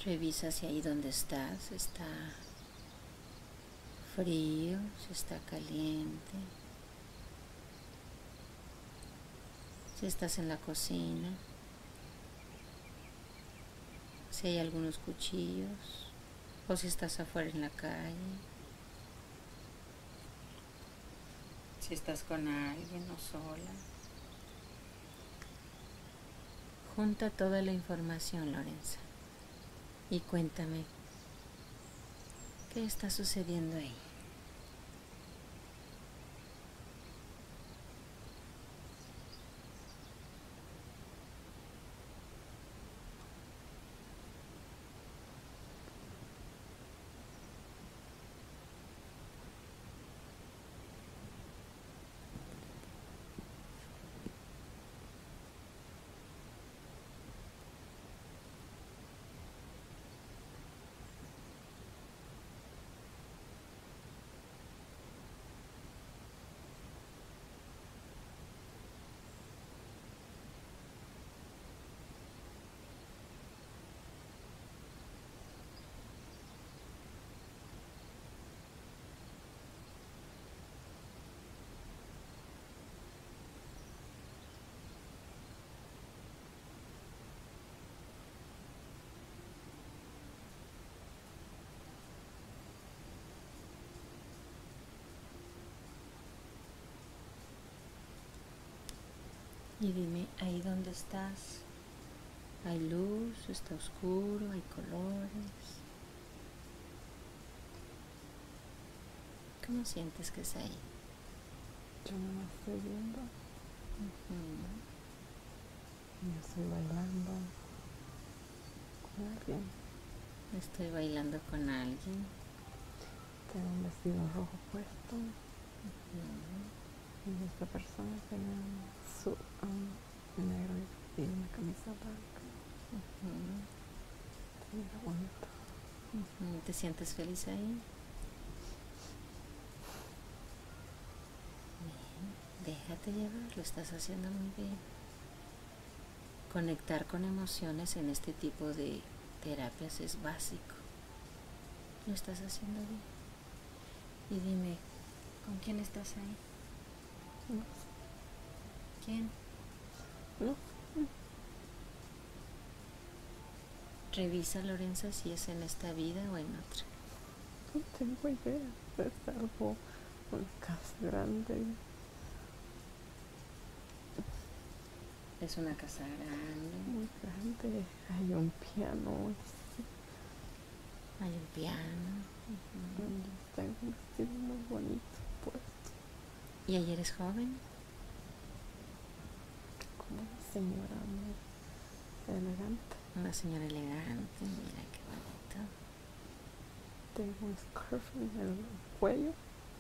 Revisa si ahí donde estás está frío, si está caliente, si estás en la cocina, si hay algunos cuchillos o si estás afuera en la calle, si estás con alguien o sola. Junta toda la información, Lorenza, y cuéntame, ¿qué está sucediendo ahí? Y dime, ahí donde estás, ¿hay luz? ¿Está oscuro? ¿Hay colores? ¿Cómo sientes que es ahí? Yo no me estoy viendo. Yo estoy bailando con alguien. Estoy bailando con alguien. Tengo un vestido rojo puesto. Y esta persona tiene un suit negro y una camisa blanca. Mira, bonito. ¿Te sientes feliz ahí? Bien, déjate llevar, lo estás haciendo muy bien. Conectar con emociones en este tipo de terapias es básico. Lo estás haciendo bien. Y dime, ¿con quién estás ahí? No. ¿Quién? No. Revisa, Lorenza, si es en esta vida o en otra. No tengo idea. Es algo, una casa grande. Es una casa grande. Muy grande. Hay un piano. Hay un piano. Tengo un vestido muy bonito puesto. ¿Y ayer eres joven? Como una señora muy elegante. Una señora elegante, mira qué bonito. Tengo un scarf en el cuello.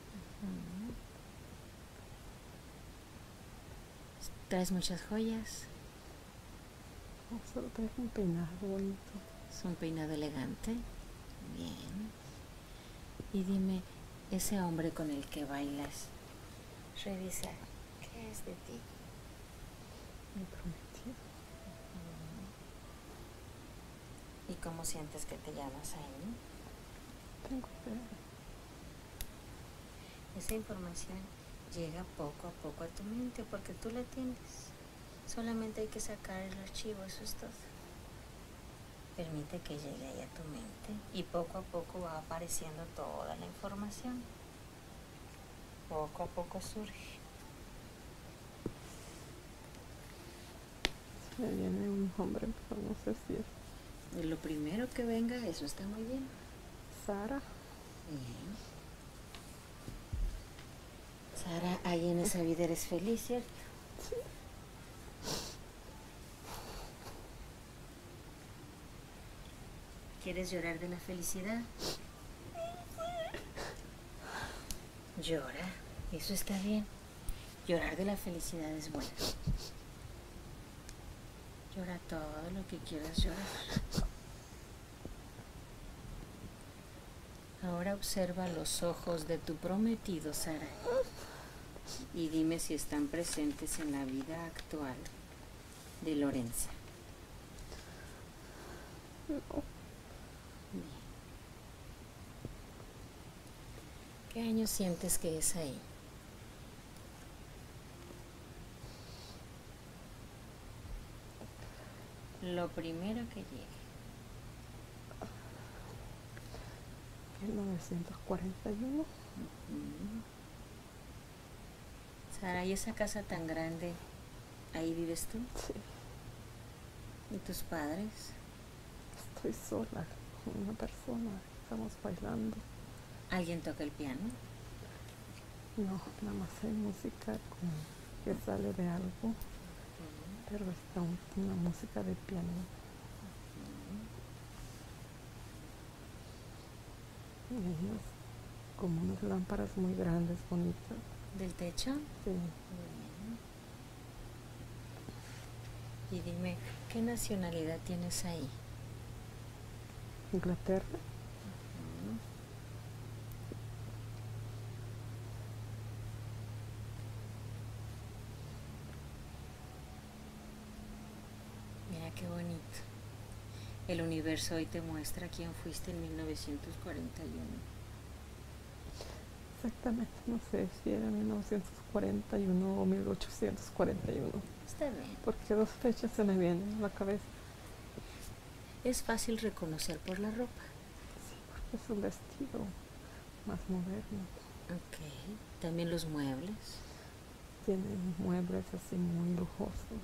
¿Traes muchas joyas? Solo tengo un peinado bonito. Es un peinado elegante. Bien. Y dime, ese hombre con el que bailas, revisa, ¿qué es de ti? Mi prometido. ¿Y cómo sientes que te llamas ahí? Tengo idea. Esa información llega poco a poco a tu mente porque tú la tienes. Solamente hay que sacar el archivo, eso es todo. Permite que llegue ahí a tu mente y poco a poco va apareciendo toda la información. Poco a poco surge. Me viene un hombre, pero no sé si es. Y lo primero que venga, eso está muy bien. Sara. Bien. Sara, ahí en esa vida eres feliz, ¿cierto? Sí. ¿Quieres llorar de la felicidad? Llora, eso está bien. Llorar de la felicidad es bueno. Llora todo lo que quieras llorar. Ahora observa los ojos de tu prometido, Sara, y dime si están presentes en la vida actual de Lorenza. No. Bien. ¿Qué año sientes que es ahí? Lo primero que llegue. 1941. Sara, ¿y esa casa tan grande, ahí vives tú? Sí, ¿Y tus padres? estoy sola con una persona. Estamos bailando. ¿Alguien toca el piano? No, nada más hay música que sale de algo, pero está una música de piano. Y hay como unas lámparas muy grandes, bonitas. ¿Del techo? Sí. Y dime, ¿qué nacionalidad tienes ahí? Inglaterra. Mira qué bonito. El universo hoy te muestra quién fuiste en 1941. Exactamente, no sé si era 1941 o 1841. Está bien. Porque dos fechas se me vienen a la cabeza. Es fácil reconocer por la ropa. Sí, porque es un vestido más moderno. Ok. También los muebles. Tienen muebles así muy lujosos.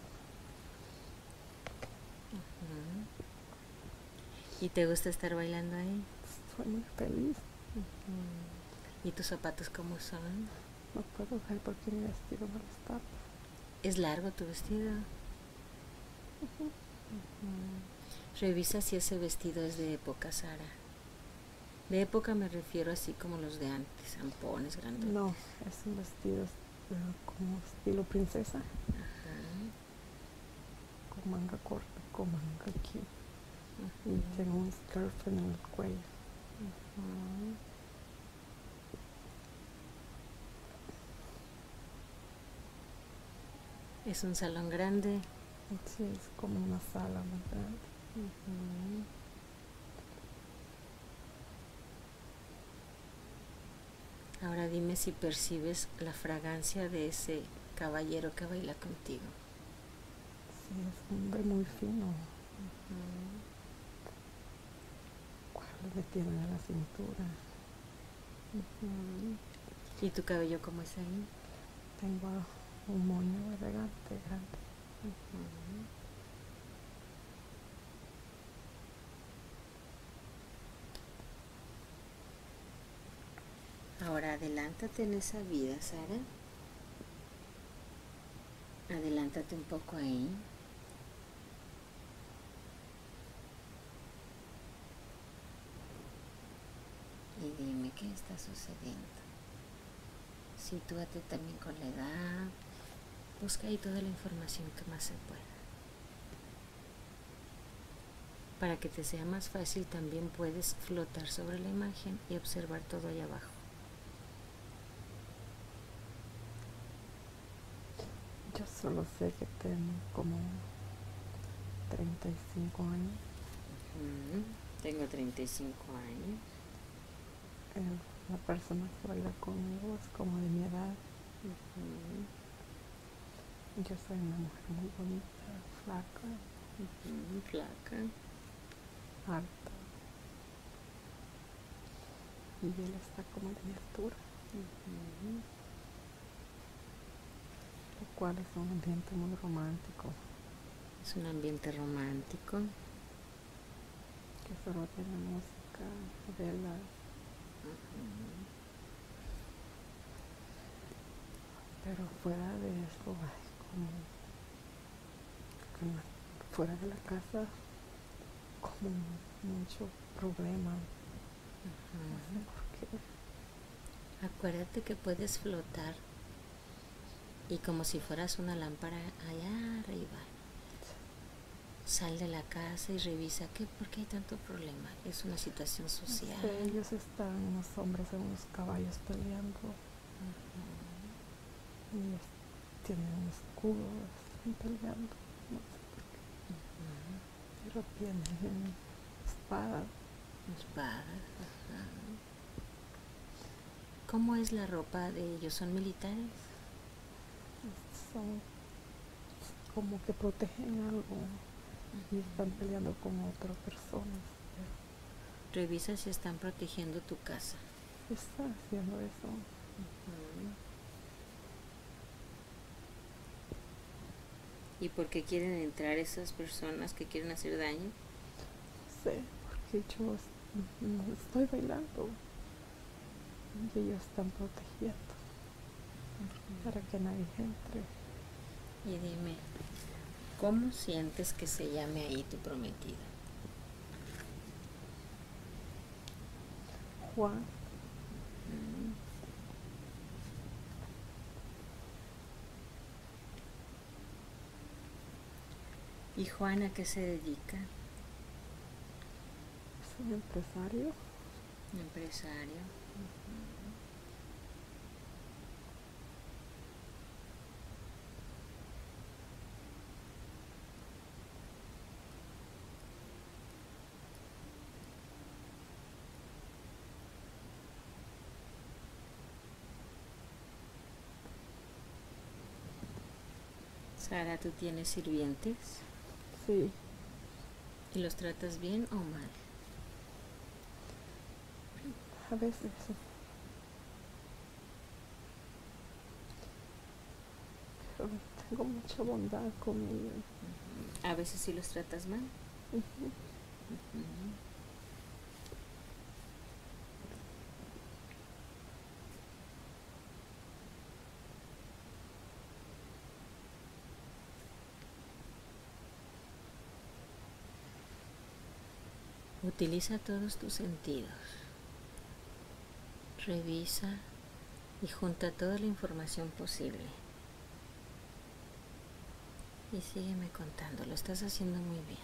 ¿Y te gusta estar bailando ahí? Estoy muy feliz. ¿Y tus zapatos cómo son? No puedo ver porque mi vestido me los tapa. ¿Es largo tu vestido? Revisa si ese vestido es de época, Sara. De época me refiero así como los de antes, zampones grandotes. No, es un vestido como estilo princesa. Con manga corta, con manga aquí. Y tengo un scarf en el cuello. Es un salón grande. Sí, es como una sala muy grande. Ahora dime si percibes la fragancia de ese caballero que baila contigo. Sí, es un hombre muy fino. ¿Cuál le tiene a la cintura? ¿Y tu cabello cómo es ahí? Tengo un moño elegante, grande. Ahora adelántate en esa vida, Sara. Adelántate un poco ahí. Y dime qué está sucediendo. Sitúate también con la edad. Busca ahí toda la información que más se pueda. Para que te sea más fácil, también puedes flotar sobre la imagen y observar todo ahí abajo. Yo solo sé que tengo como 35 años. Tengo 35 años. La persona que baila conmigo es como de mi edad. Yo soy una mujer muy bonita, flaca, Flaca. alta. Y él está como de mi altura. Lo cual es un ambiente muy romántico. Es un ambiente romántico. Que solo tiene música, velas. Pero fuera de eso, fuera de la casa, como mucho problema. No sé por qué. Acuérdate que puedes flotar y como si fueras una lámpara allá arriba. Sal de la casa y revisa por qué hay tanto problema. Es una situación social. No sé, ellos están, unos hombres en unos caballos peleando. Y tienen un escudo, están peleando. No sé por qué. Pero tienen espadas. Espadas. Ajá. ¿Cómo es la ropa de ellos? ¿Son militares? Son como que protegen algo y están peleando con otras personas. Revisa si están protegiendo tu casa. Está haciendo eso. ¿Y por qué quieren entrar esas personas que quieren hacer daño? No sé, porque yo no estoy bailando y ellos están protegiendo para que nadie entre. Y dime, ¿cómo sientes que se llame ahí tu prometida? Juan. ¿Y Juan a qué se dedica? Es un empresario. Empresario. Sara, ¿tú tienes sirvientes? Sí, ¿Y los tratas bien o mal? a veces pero tengo mucha bondad con ellos. ¿A veces sí los tratas mal? Ujú. Utiliza todos tus sentidos. Revisa y junta toda la información posible. Y sígueme contando, lo estás haciendo muy bien.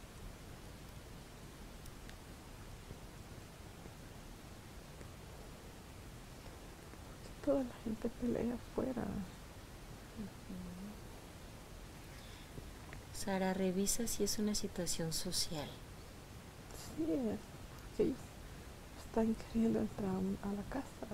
Toda la gente pelea afuera. Sara, revisa si es una situación social. Sí, es porque ellos están queriendo entrar a la casa.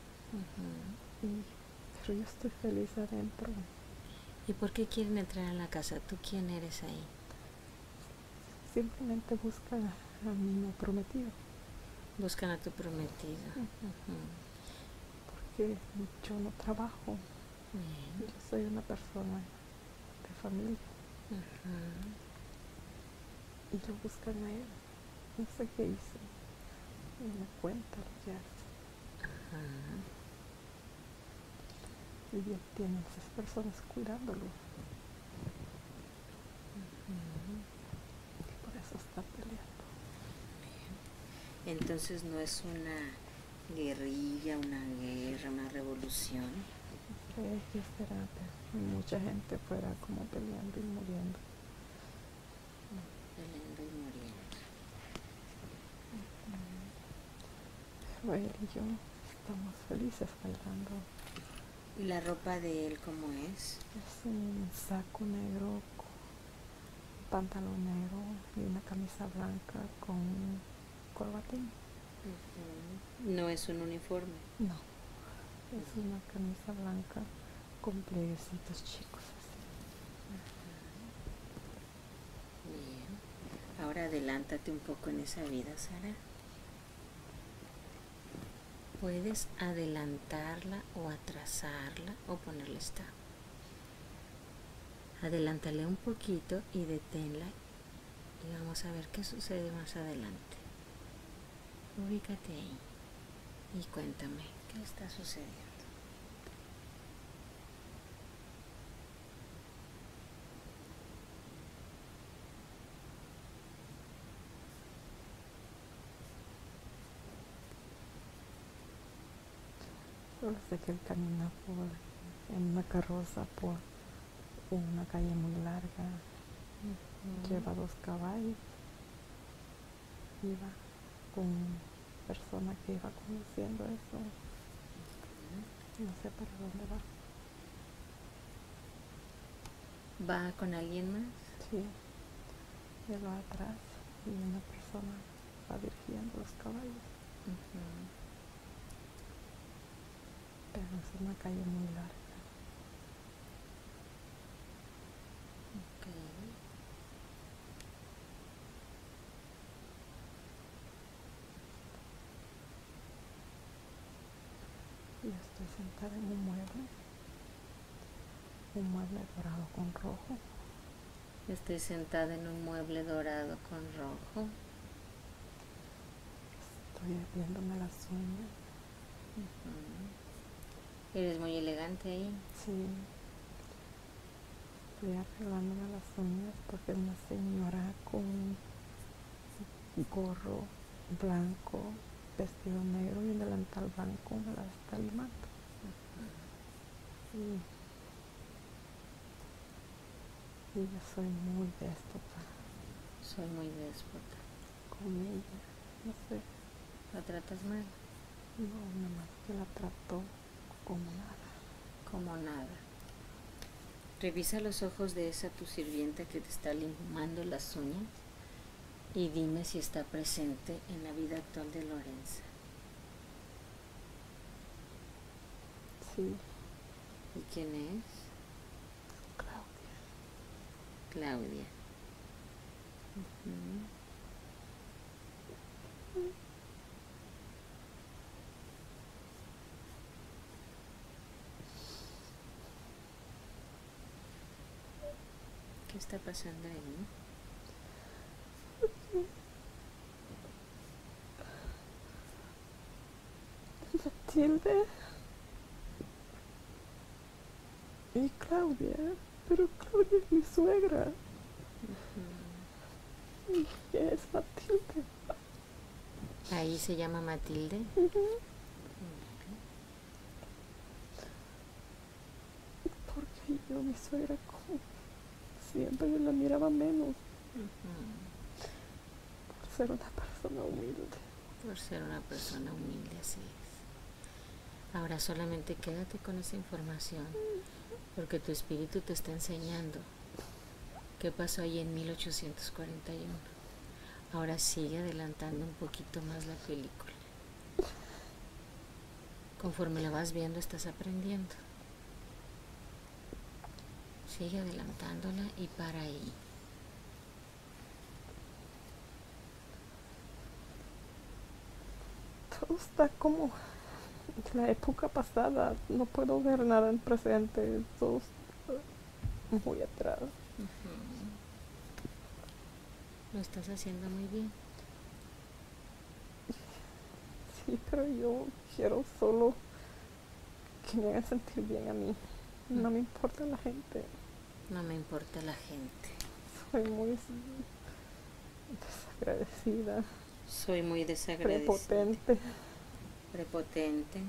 Pero yo estoy feliz adentro. ¿Y por qué quieren entrar a la casa? ¿Tú quién eres ahí? Simplemente buscan a mi no prometido. Buscan a tu prometido. Porque yo no trabajo. Bien. Yo soy una persona de familia. Y lo buscan a él. No sé qué hice. Y me cuenta lo que hace. Y él tiene esas personas cuidándolo. Y por eso está peleando. Entonces no es una guerrilla, una guerra, una revolución. Que será mucha gente fuera como peleando y muriendo. Peleando y muriendo. Pero él y yo estamos felices bailando. ¿Y la ropa de él cómo es? Es un saco negro, pantalón negro y una camisa blanca con corbatín. No es un uniforme. No, es una camisa blanca con plieguecitos chicos así. Bien. Ahora adelántate un poco en esa vida, Sara. Puedes adelantarla o atrasarla o ponerle stop. Adelántale un poquito y deténla y vamos a ver qué sucede más adelante. Ubícate ahí y cuéntame qué está sucediendo. Solo sé que él camina en una carroza por una calle muy larga. Lleva 2 caballos. Iba con una persona que iba conduciendo eso. No sé para dónde va. ¿Va con alguien más? Sí, él va atrás y una persona va dirigiendo. protegiendo los caballos. Pero es una calle muy larga. Okay. Y estoy sentada en un mueble dorado con rojo. Estoy sentada en un mueble dorado con rojo. Estoy viéndome las uñas. Eres muy elegante ahí. Sí. Estoy arreglándome las uñas porque es una señora con un gorro blanco, vestido negro y un delantal blanco me la está limando. Y yo soy muy déspota. Soy muy déspota. Con ella, no sé. ¿La tratas mal? No, nada más que la trato como nada. Como nada. Revisa los ojos de esa tu sirvienta que te está limando las uñas y dime si está presente en la vida actual de Lorenza. Sí. ¿Y quién es? Claudia. ¿Qué está pasando ahí? Matilde y Claudia, pero Claudia es mi suegra. Y ella es Matilde. Ahí se llama Matilde. Porque yo, mi suegra, como siempre yo la miraba menos. Por ser una persona humilde. Por ser una persona humilde, así es. Ahora solamente quédate con esa información, porque tu espíritu te está enseñando qué pasó ahí en 1841. Ahora sigue adelantando un poquito más la película. Conforme la vas viendo, estás aprendiendo. Sigue adelantándola y para ahí. Todo está como la época pasada. No puedo ver nada en presente. Todo está muy atrás. Lo estás haciendo muy bien. Sí, pero yo quiero solo que me hagan sentir bien a mí. No me importa la gente. No me importa la gente. Soy muy desagradecida. Soy muy desagradecida. Prepotente.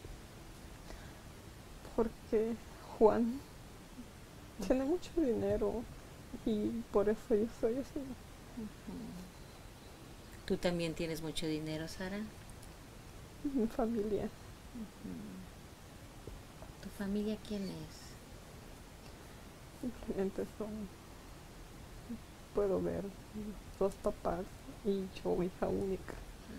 Porque Juan tiene mucho dinero y por eso yo soy así. ¿Tú también tienes mucho dinero, Sara? Mi familia. ¿Tu familia quién es? Simplemente puedo ver dos papás y yo, hija única.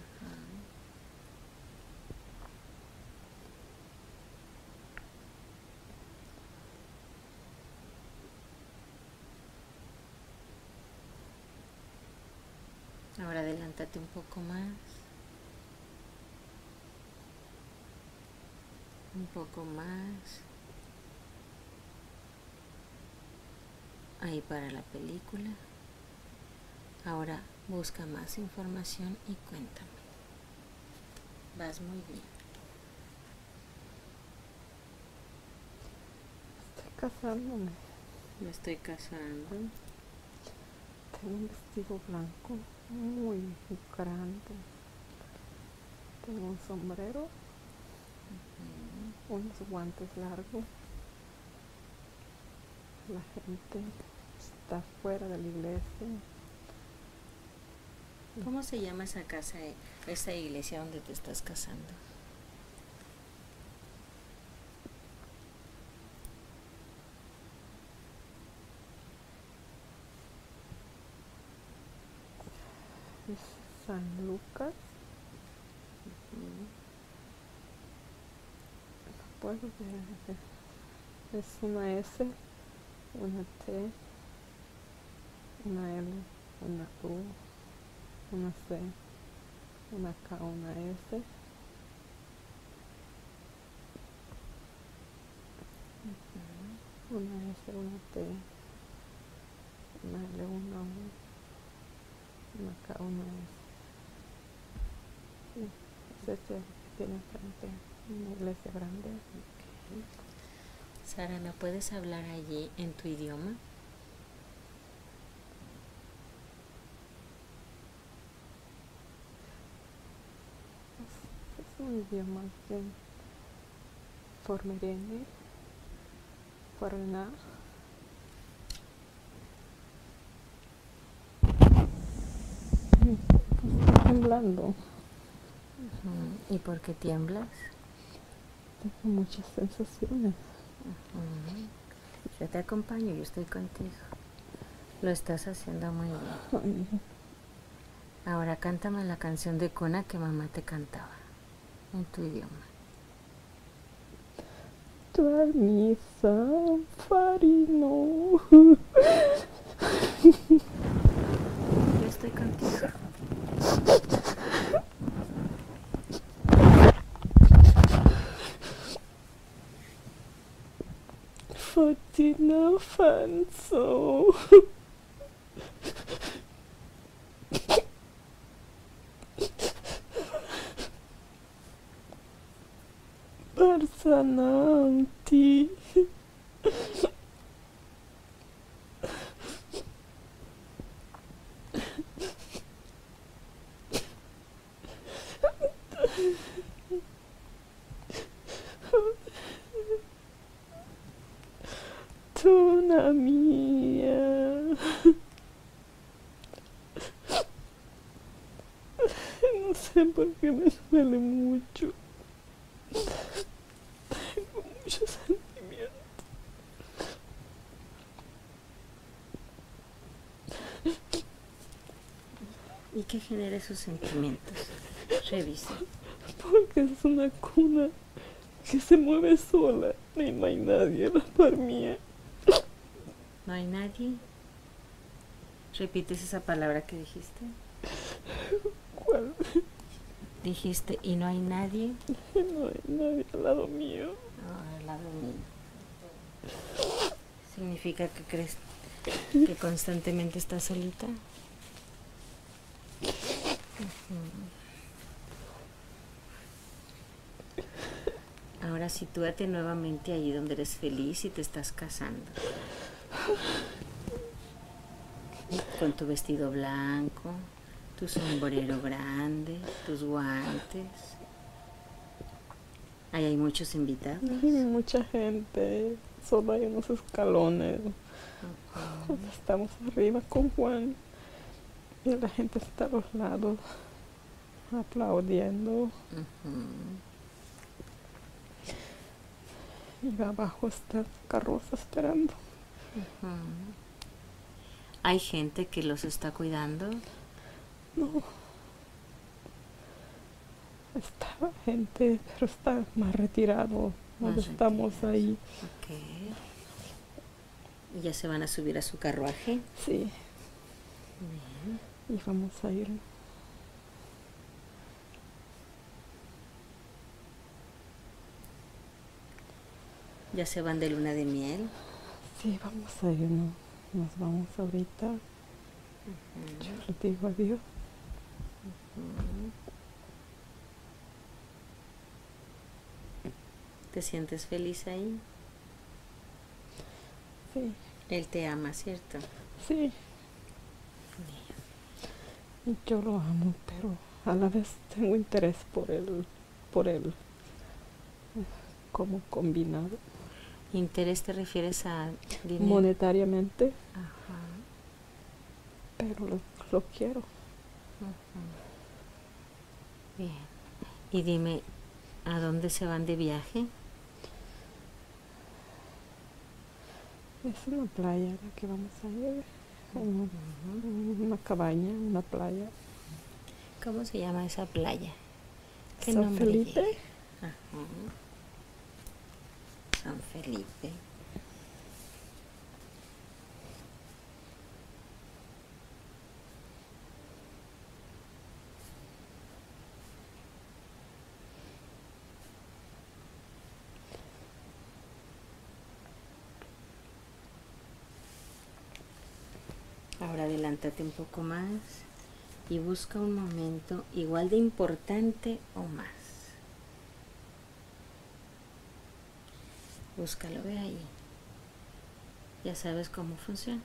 Ahora adelántate un poco más. Un poco más. Ahí para la película. Ahora busca más información y cuéntame. Vas muy bien. Estoy casándome. Me estoy casando. Tengo un vestido blanco muy grande. Tengo un sombrero, unos guantes largos. La gente está fuera de la iglesia. ¿Cómo se llama esa casa, esa iglesia donde te estás casando? San Lucas. No puedo ver. Es una S, una T, una L, una U, una C, una K, una S. Una S, una T, una L, una U, una K, una S. Sí, es este que tiene frente una iglesia grande. Okay. Sara, ¿me puedes hablar allí en tu idioma? Es un idioma que formerene, forna. Estoy temblando. ¿Y por qué tiemblas? Tengo muchas sensaciones. Yo te acompaño, yo estoy contigo. Lo estás haciendo muy bien. Ay. Ahora cántame la canción de cuna que mamá te cantaba, en tu idioma. Misa farino. Yo estoy contigo. Fatina fanzo. Barsananti. Tuna mía. No sé por qué me duele mucho. Tengo muchos sentimientos. ¿Y qué genera esos sentimientos? Revisa. Porque es una cuna que se mueve sola y no hay nadie a la par mía. ¿No hay nadie? ¿Repites esa palabra que dijiste? ¿Cuál? Dijiste, ¿y no hay nadie? No hay nadie al lado mío. No, al lado mío. ¿Significa que crees que constantemente estás solita? Ahora sitúate nuevamente ahí donde eres feliz y te estás casando. Con tu vestido blanco, tu sombrero grande, tus guantes. Ahí hay muchos invitados. Hay mucha gente, solo hay unos escalones. Estamos arriba con Juan y la gente está a los lados aplaudiendo. Y abajo está el carroza esperando. ¿Hay gente que los está cuidando? No. Está gente, pero está más retirado. No estamos ahí. Ok. ¿Y ya se van a subir a su carruaje? Sí. Bien. Y vamos a ir. ¿Ya se van de luna de miel? Sí, vamos a ir, ¿no? Nos vamos ahorita. Yo le digo adiós. ¿Te sientes feliz ahí? Sí. Él te ama, ¿cierto? Sí. Y yo lo amo, pero a la vez tengo interés por él. Como combinado. ¿Interés te refieres a dinero? Monetariamente. Ajá. Pero lo quiero. Bien. Y dime, ¿a dónde se van de viaje? Es una playa la que vamos a ir. Una cabaña, una playa. ¿Cómo se llama esa playa? ¿Qué San nombre Felipe. lleva? Ajá. San Felipe. Ahora adelántate un poco más y busca un momento igual de importante o más. Búscalo, ve ahí. Ya sabes cómo funciona.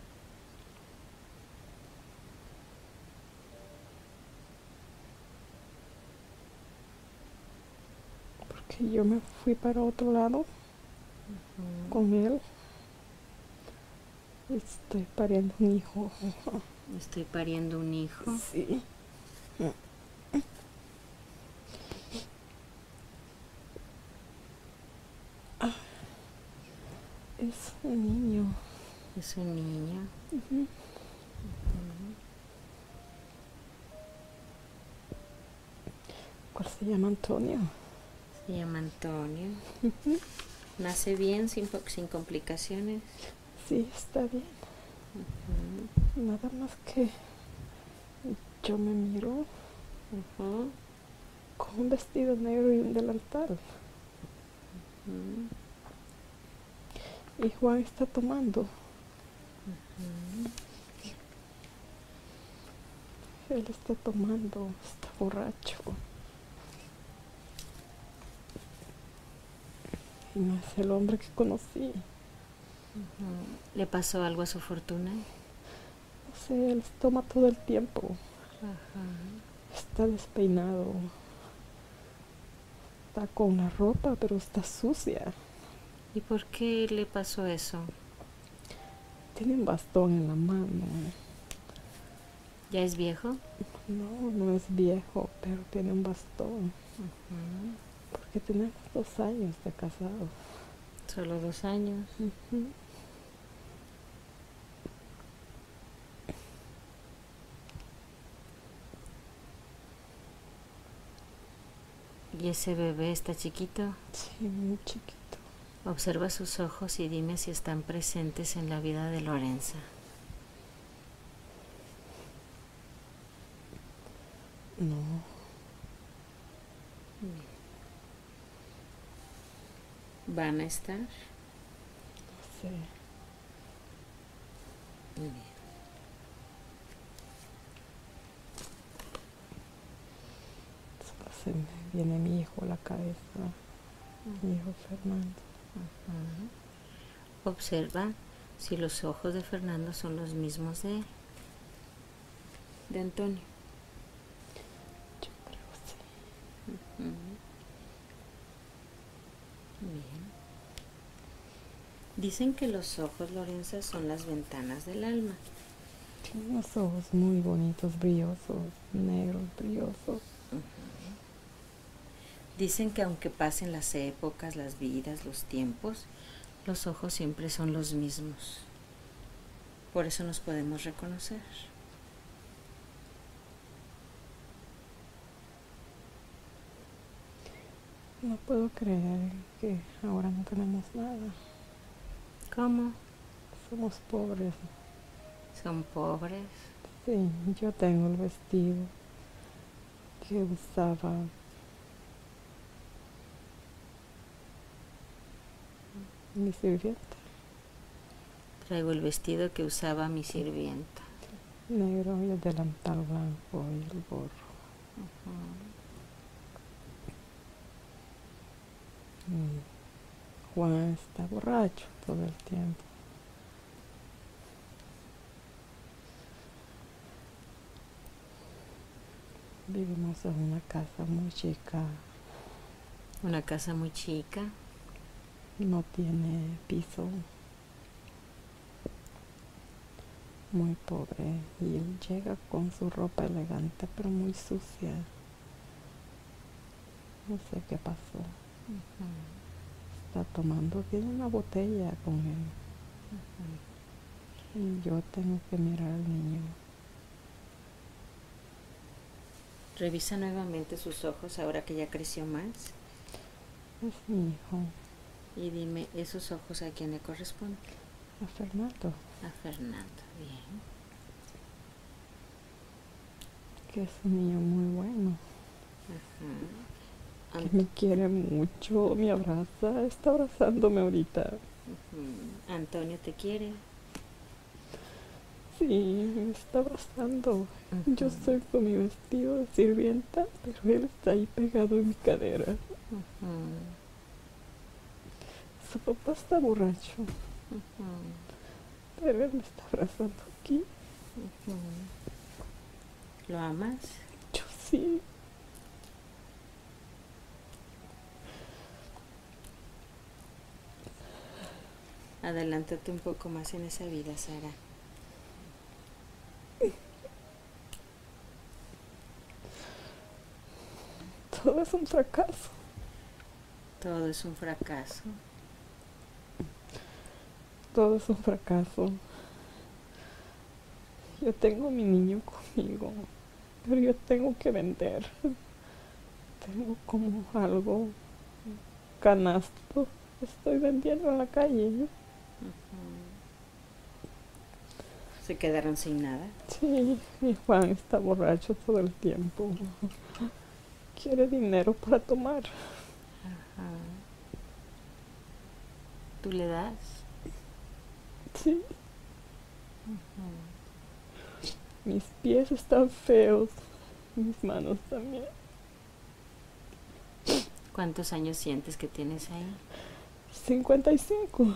Porque yo me fui para otro lado con él. Estoy pariendo un hijo. Estoy pariendo un hijo. Sí. Es un niño. Es un niño. ¿Cuál se llama Antonio? Se llama Antonio. Nace bien, sin complicaciones. Sí, está bien. Nada más que yo me miro con un vestido negro y un delantal. Y Juan está tomando. Él está tomando, está borracho. Y no es el hombre que conocí. ¿Le pasó algo a su fortuna? No sé, él toma todo el tiempo. Está despeinado. Está con la ropa, pero está sucia. ¿Y por qué le pasó eso? Tiene un bastón en la mano. ¿Ya es viejo? No, no es viejo, pero tiene un bastón. Porque tenemos 2 años de casados. Solo 2 años. ¿Y ese bebé está chiquito? Sí, muy chiquito. Observa sus ojos y dime si están presentes en la vida de Lorenza. No. ¿Van a estar? No sé. Muy bien. Solo se me viene mi hijo a la cabeza. Mi hijo Fernando. Observa si los ojos de Fernando son los mismos de él, de Antonio. Yo creo sí. Bien. Dicen que los ojos, Lorenza, son las ventanas del alma. Tiene unos ojos muy bonitos, brillosos, negros, brillosos. Dicen que aunque pasen las épocas, las vidas, los tiempos, los ojos siempre son los mismos. Por eso nos podemos reconocer. No puedo creer que ahora no tenemos nada. ¿Cómo? Somos pobres. Son pobres. Sí, yo tengo el vestido que usaba mi sirvienta. Traigo el vestido que usaba mi sirvienta. Negro y el delantal blanco y el gorro. Juan está borracho todo el tiempo. Vivimos en una casa muy chica. Una casa muy chica. No tiene piso. Muy pobre. Y él llega con su ropa elegante pero muy sucia. No sé qué pasó. Está tomando, tiene una botella con él. Y yo tengo que mirar al niño. Revisa nuevamente sus ojos ahora que ya creció más. Es mi hijo. Y dime, ¿esos ojos a quién le corresponden? A Fernando. A Fernando, bien. Que es un niño muy bueno. Ajá. Que me quiere mucho, me abraza, está abrazándome ahorita. Antonio te quiere. Sí, me está abrazando. Yo estoy con mi vestido de sirvienta, pero él está ahí pegado en mi cadera. Su papá está borracho, pero él me está abrazando aquí. ¿Lo amas? Yo sí. Adelántate un poco más en esa vida, Sara. Todo es un fracaso. Todo es un fracaso. Todo es un fracaso. Yo tengo a mi niño conmigo, pero yo tengo que vender. Tengo como algo, canasto. Estoy vendiendo en la calle. ¿Se quedaron sin nada? Sí, mi Juan está borracho todo el tiempo. Quiere dinero para tomar. Ajá. ¿Tú le das? Sí. Mis pies están feos. Mis manos también. ¿Cuántos años sientes que tienes ahí? 55.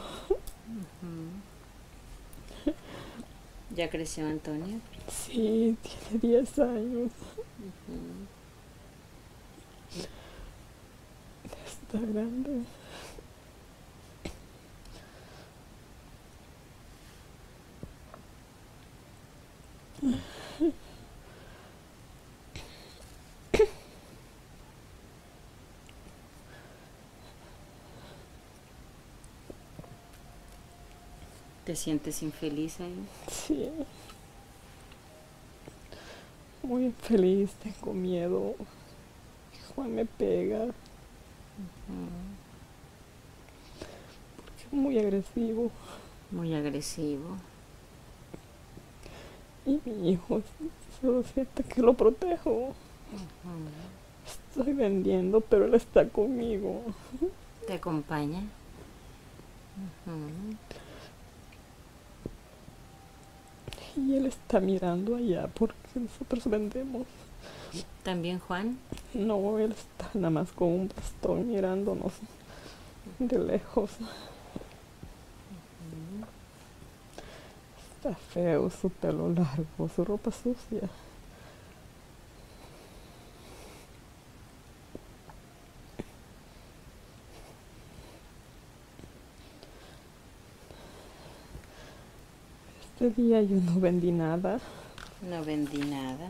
¿Ya creció Antonio? Sí, tiene 10 años. Está grande. ¿Te sientes infeliz ahí? Sí. Muy infeliz, tengo miedo. Juan me pega. Porque es muy agresivo. Muy agresivo. Y mi hijo solo siente que lo protejo. Estoy vendiendo, pero él está conmigo. ¿Te acompaña? Y él está mirando allá porque nosotros vendemos. ¿También Juan? No, él está nada más con un bastón mirándonos de lejos. Está feo, su pelo largo, su ropa sucia. Este día yo no vendí nada. No vendí nada.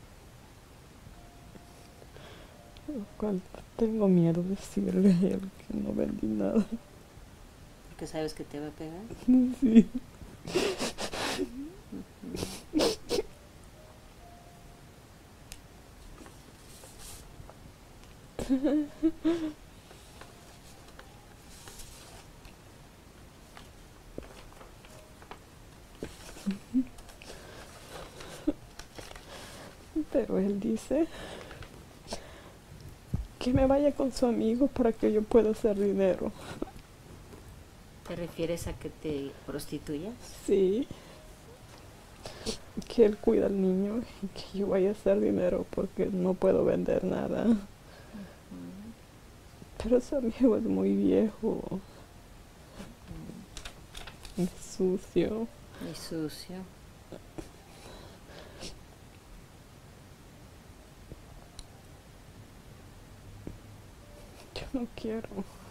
Lo cual tengo miedo de decirle a él que no vendí nada. ¿Porque sabes que te va a pegar? Sí. Pero él dice que me vaya con su amigo para que yo pueda hacer dinero. ¿Te refieres a que te prostituyas? Sí. Que él cuida al niño y que yo vaya a hacer dinero porque no puedo vender nada. Pero su amigo es muy viejo. Es sucio. Y sucio. Yo no quiero.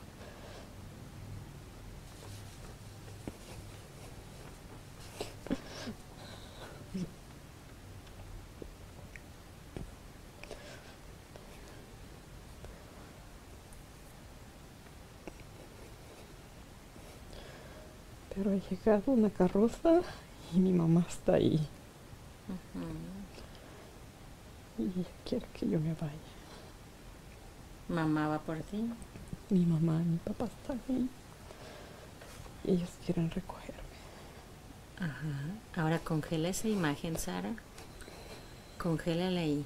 Pero ha llegado una carroza y mi mamá está ahí. y ella quiere que yo me vaya. ¿Mamá va por ti? Mi mamá y mi papá están ahí y ellos quieren recogerme. Ajá. Ahora congela esa imagen, Sara. Congélala ahí.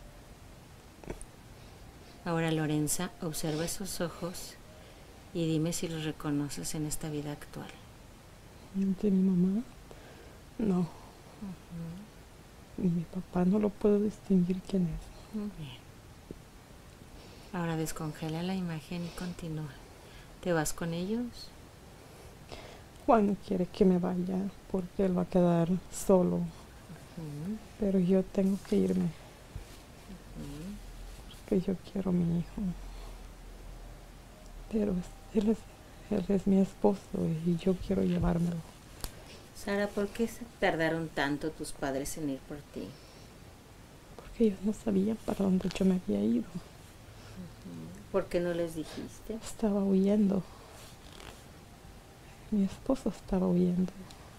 Ahora, Lorenza, observa esos ojos y dime si los reconoces en esta vida actual. De mi mamá, no. Ni mi papá no lo puedo distinguir quién es. Muy bien. Ahora descongela la imagen y continúa. ¿Te vas con ellos? Juan quiere que me vaya porque él va a quedar solo, pero yo tengo que irme porque yo quiero a mi hijo. Pero él es mi esposo y yo quiero llevármelo. Sara, ¿por qué se tardaron tanto tus padres en ir por ti? Porque ellos no sabían para dónde yo me había ido. ¿Por qué no les dijiste? Estaba huyendo. Mi esposo estaba huyendo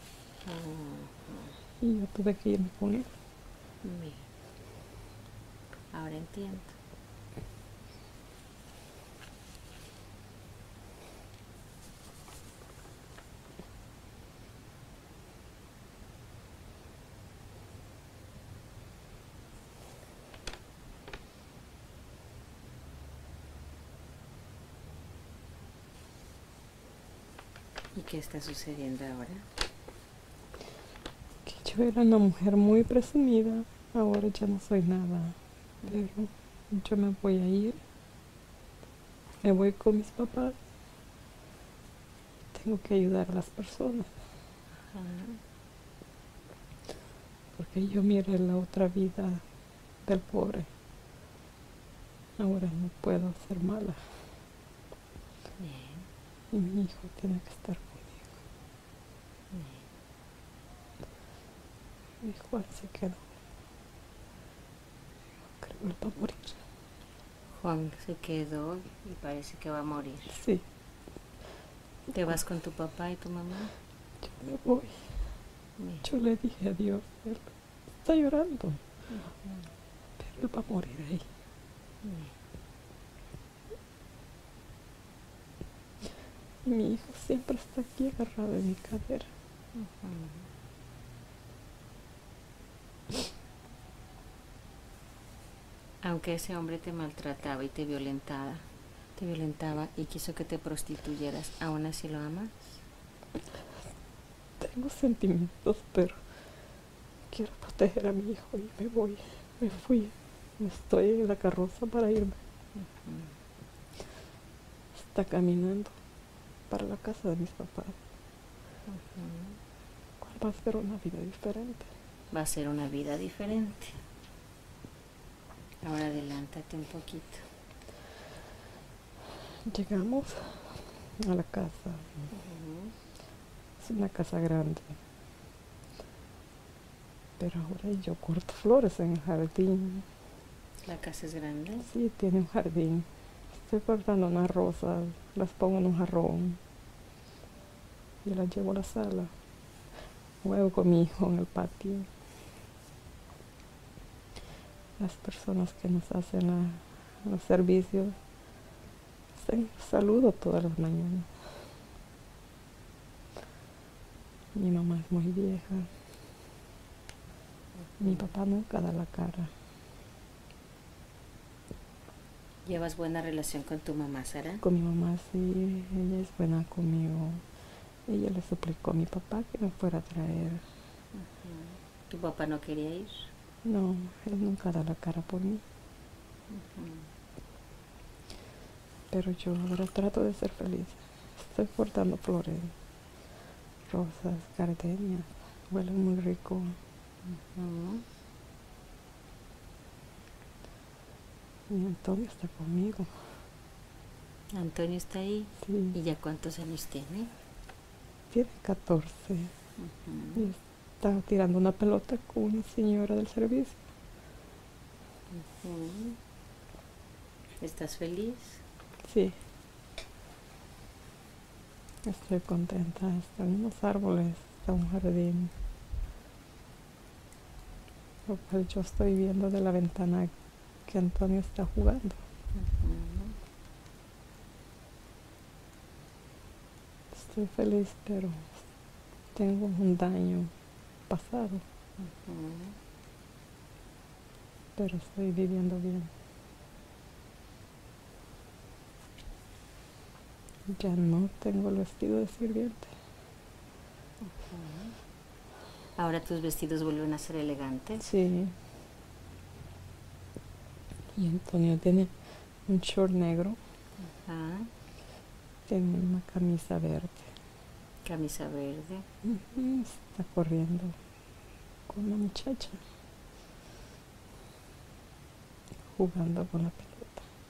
y yo tuve que irme con él. Bien. Ahora entiendo. ¿Y qué está sucediendo ahora? Que yo era una mujer muy presumida, ahora ya no soy nada. Pero yo me voy a ir, me voy con mis papás. Tengo que ayudar a las personas. Porque yo miré la otra vida del pobre. Ahora no puedo ser mala. Bien. Y mi hijo tiene que estar conmigo. Mi Juan se quedó. Creo que él va a morir. Juan se quedó y parece que va a morir. Sí. ¿Te vas con tu papá y tu mamá? Yo me voy. Bien. Yo le dije adiós. Él está llorando. Pero él va a morir ahí. Bien. Y mi hijo siempre está aquí agarrado en mi cadera. Aunque ese hombre te maltrataba y te violentaba y quiso que te prostituyeras, ¿aún así lo amas? Tengo sentimientos, pero quiero proteger a mi hijo y me voy. Me fui. Estoy en la carroza para irme. Está caminando para la casa de mis papás. ¿Cuál va a ser una vida diferente? Va a ser una vida diferente. Ahora adelántate un poquito. Llegamos a la casa. Es una casa grande. Pero ahora yo corto flores en el jardín. ¿La casa es grande? Sí, tiene un jardín. Estoy cortando unas rosas, las pongo en un jarrón y las llevo a la sala. Juego con mi hijo en el patio. Las personas que nos hacen los servicios, saludo todas las mañanas. Mi mamá es muy vieja. Mi papá nunca da la cara. ¿Llevas buena relación con tu mamá, Sara? Con mi mamá sí, ella es buena conmigo. Ella le suplicó a mi papá que me fuera a traer. ¿Tu papá no quería ir? No, él nunca da la cara por mí. Pero yo ahora trato de ser feliz. Estoy cortando flores, rosas, gardenias. Huelen muy rico. Y Antonio está conmigo. Antonio está ahí. Sí. ¿Y ya cuántos años tiene? Tiene 14. Y está tirando una pelota con una señora del servicio. ¿Estás feliz? Sí. Estoy contenta. Están unos árboles, está un jardín. lo cual yo estoy viendo de la ventana que Antonio está jugando. Estoy feliz, pero tengo un daño pasado, pero estoy viviendo bien. Ya no tengo el vestido de sirviente. Ahora tus vestidos vuelven a ser elegantes. Sí. Y Antonio tiene un short negro, tiene una camisa verde. Camisa verde. Está corriendo con una muchacha, jugando con la pelota.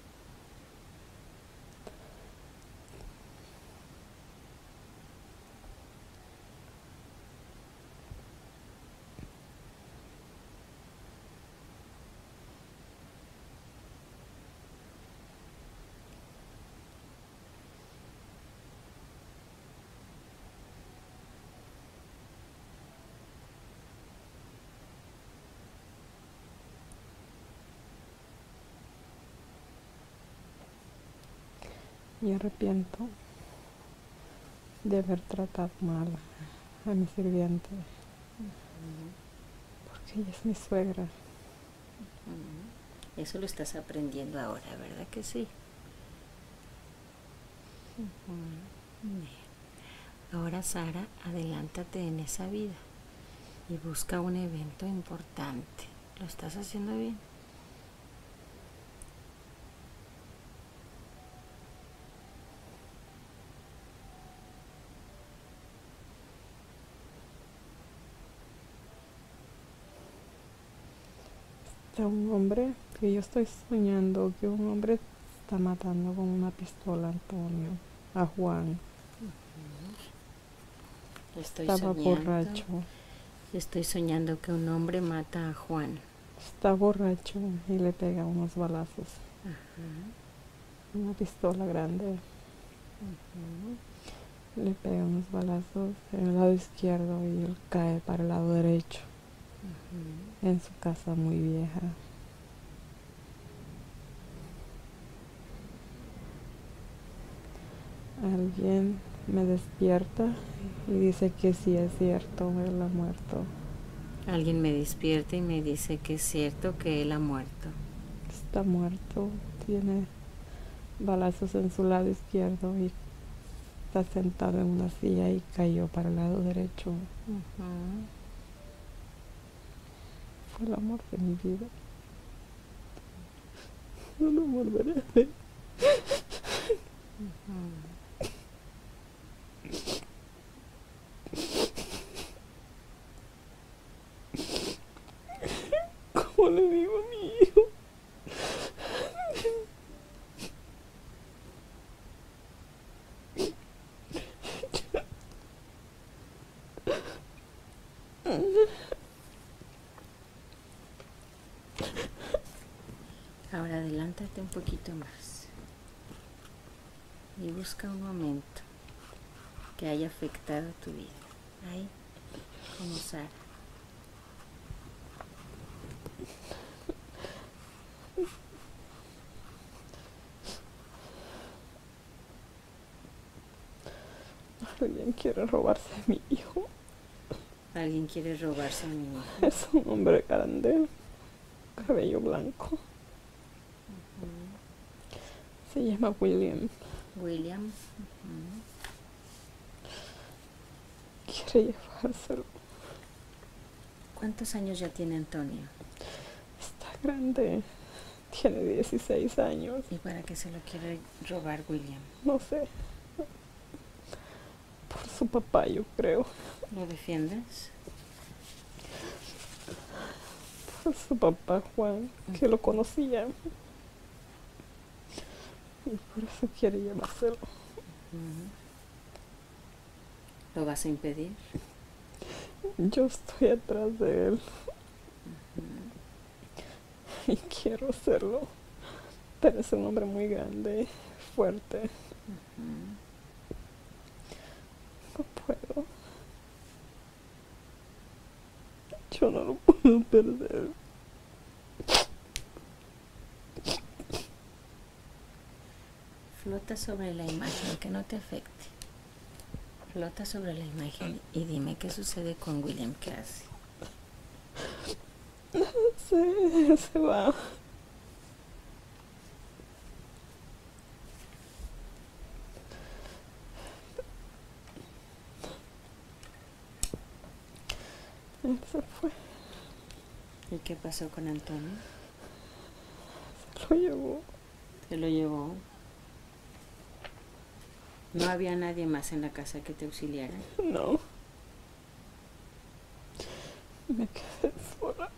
Me arrepiento de haber tratado mal a mi sirviente, porque ella es mi suegra. Eso lo estás aprendiendo ahora, ¿verdad que sí? Bien. Ahora, Sara, adelántate en esa vida y busca un evento importante. ¿Lo estás haciendo bien? Está un hombre, que yo estoy soñando que un hombre está matando con una pistola a Antonio, a Juan. Estaba borracho. Estoy soñando que un hombre mata a Juan. Está borracho y le pega unos balazos. Una pistola grande. Le pega unos balazos en el lado izquierdo y él cae para el lado derecho. En su casa muy vieja. Alguien me despierta y dice que sí es cierto, él ha muerto. Alguien me despierta y me dice que es cierto que él ha muerto. Está muerto, tiene balazos en su lado izquierdo y está sentado en una silla y cayó para el lado derecho. Fue el amor de mi vida. No lo volveré a ver. ¿Cómo le digo a mi hijo? Ahora adelántate un poquito más y busca un momento que haya afectado tu vida. Ahí, como Sara. Alguien quiere robarse a mi hijo. Alguien quiere robarse a mi hijo. Es un hombre grande, cabello blanco. Se llama William. William. Quiere llevárselo. ¿Cuántos años ya tiene Antonio? Está grande. Tiene 16 años. ¿Y para qué se lo quiere robar William? No sé. Por su papá, yo creo. ¿Lo defiendes? Por su papá, Juan, que lo conocía. Y por eso quiere llevárselo. ¿Lo vas a impedir? Yo estoy atrás de él. Y quiero hacerlo. Pero es un hombre muy grande, fuerte. No puedo. Yo no lo puedo perder. Flota sobre la imagen, que no te afecte. Flota sobre la imagen y dime qué sucede con William, qué hace. Se va. Él se fue. ¿Y qué pasó con Antonio? Se lo llevó. Se lo llevó. ¿No había nadie más en la casa que te auxiliara? No. Me quedé sola.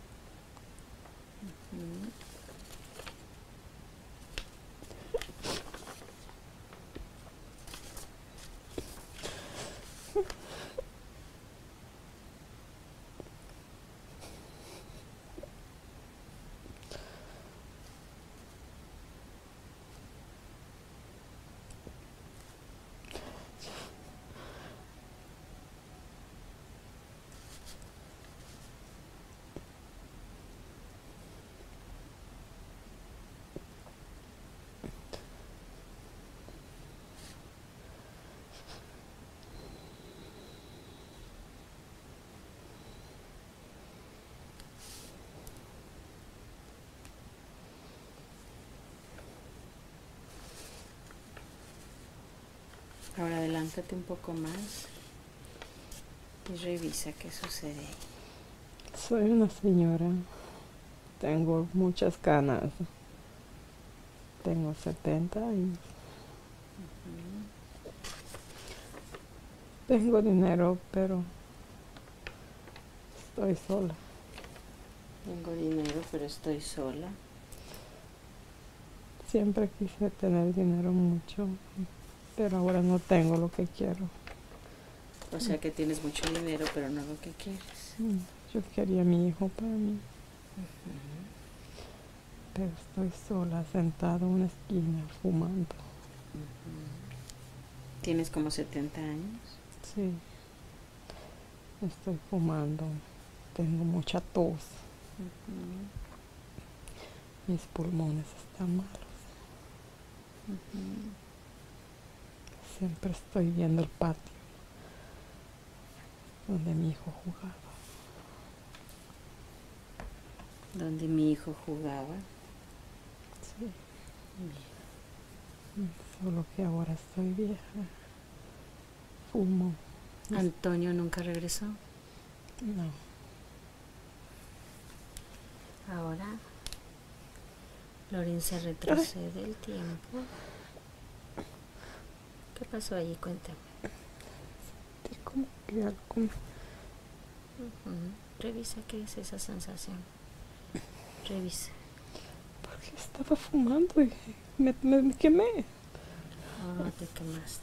Ahora adelántate un poco más y revisa qué sucede. Soy una señora. Tengo muchas canas. Tengo 70 años. Tengo dinero, pero estoy sola. Tengo dinero, pero estoy sola. Siempre quise tener dinero mucho, pero ahora no tengo lo que quiero. O sea que tienes mucho dinero, pero no lo que quieres. Yo quería a mi hijo para mí. Pero estoy sola, sentada en una esquina, fumando. ¿Tienes como 70 años? Sí. Estoy fumando. Tengo mucha tos. Mis pulmones están malos. Siempre estoy viendo el patio donde mi hijo jugaba. Donde mi hijo jugaba. Sí. Solo que ahora estoy vieja. Fumo. ¿Antonio nunca regresó? No. Ahora Lorenza retrocede el tiempo. ¿Qué pasó allí? Cuéntame. Sentí como que algo... Revisa qué es esa sensación. Revisa. Porque estaba fumando y me quemé. Oh, te quemaste.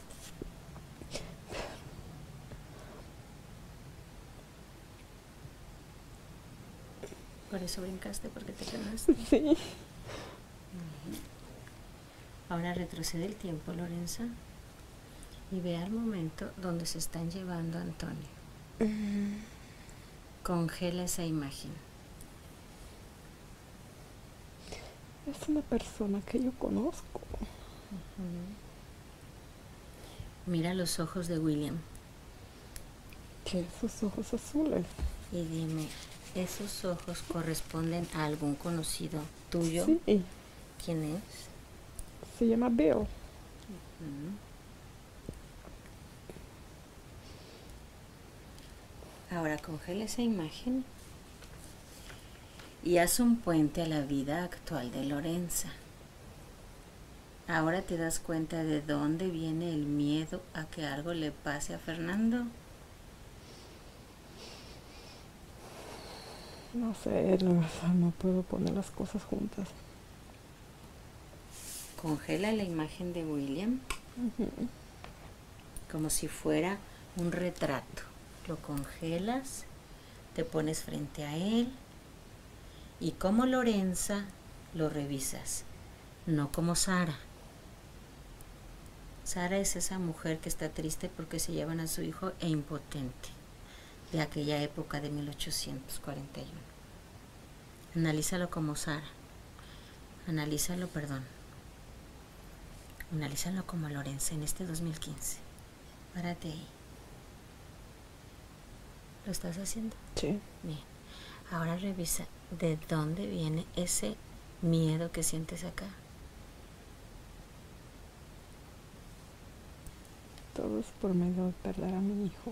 Por eso brincaste, porque te quemaste. Sí. Ahora retrocede el tiempo, Lorenza, y ve al momento donde se están llevando a Antonio. Congela esa imagen. Es una persona que yo conozco. Mira los ojos de William. Tiene sus ojos azules. Y dime, ¿esos ojos corresponden a algún conocido tuyo? Sí. ¿Quién es? Se llama Bill. Ahora congela esa imagen y haz un puente a la vida actual de Lorenza. Ahora te das cuenta de dónde viene el miedo a que algo le pase a Fernando. No sé, la verdad, no puedo poner las cosas juntas. Congela la imagen de William como si fuera un retrato. Lo congelas, te pones frente a él y como Lorenza lo revisas, no como Sara. Sara es esa mujer que está triste porque se llevan a su hijo e impotente de aquella época de 1841. Analízalo como Sara. Analízalo como Lorenza en este 2015. Párate ahí. ¿Lo estás haciendo? Sí. Bien. Ahora revisa de dónde viene ese miedo que sientes acá. Todo es por miedo de perder a mi hijo.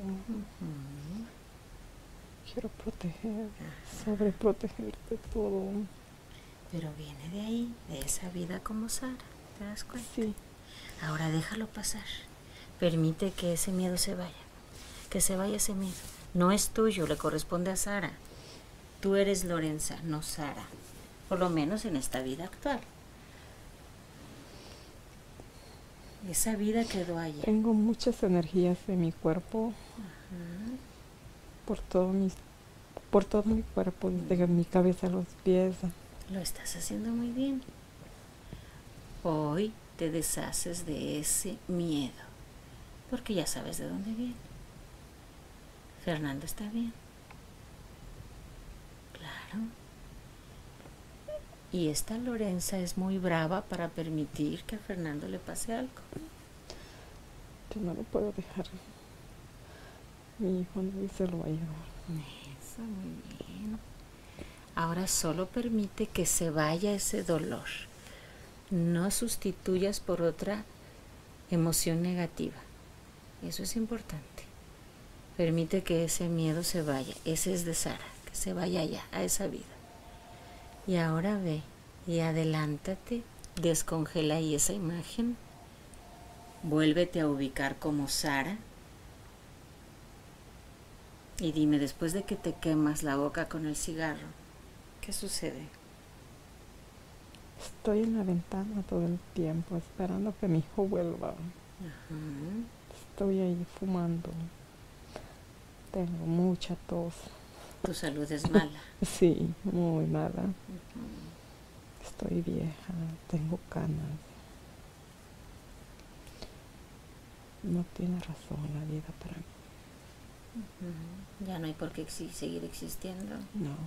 Quiero proteger, sobreproteger de todo. Pero viene de ahí, de esa vida como Sara. ¿Te das cuenta? Sí. Ahora déjalo pasar. Permite que ese miedo se vaya. Que se vaya ese miedo. No es tuyo, le corresponde a Sara. Tú eres Lorenza, no Sara. Por lo menos en esta vida actual. Esa vida quedó allá. Tengo muchas energías en mi cuerpo. Por todo mi cuerpo, desde mi cabeza a los pies. Lo estás haciendo muy bien. Hoy te deshaces de ese miedo, porque ya sabes de dónde viene. Fernando está bien. Claro. Y esta Lorenza es muy brava para permitir que a Fernando le pase algo. Yo no lo puedo dejar. Mi hijo no se lo va a llevar. Eso, muy bien. Ahora solo permite que se vaya ese dolor. No sustituyas por otra emoción negativa. Eso es importante. Permite que ese miedo se vaya. Ese es de Sara, que se vaya allá, a esa vida. Y ahora ve y adelántate, descongela ahí esa imagen. Vuélvete a ubicar como Sara. Y dime, después de que te quemas la boca con el cigarro, ¿qué sucede? Estoy en la ventana todo el tiempo esperando que mi hijo vuelva. Estoy ahí fumando. Tengo mucha tos. Tu salud es mala. Sí, muy mala. Estoy vieja, tengo canas. No tiene razón la vida para mí. Ya no hay por qué seguir existiendo. No.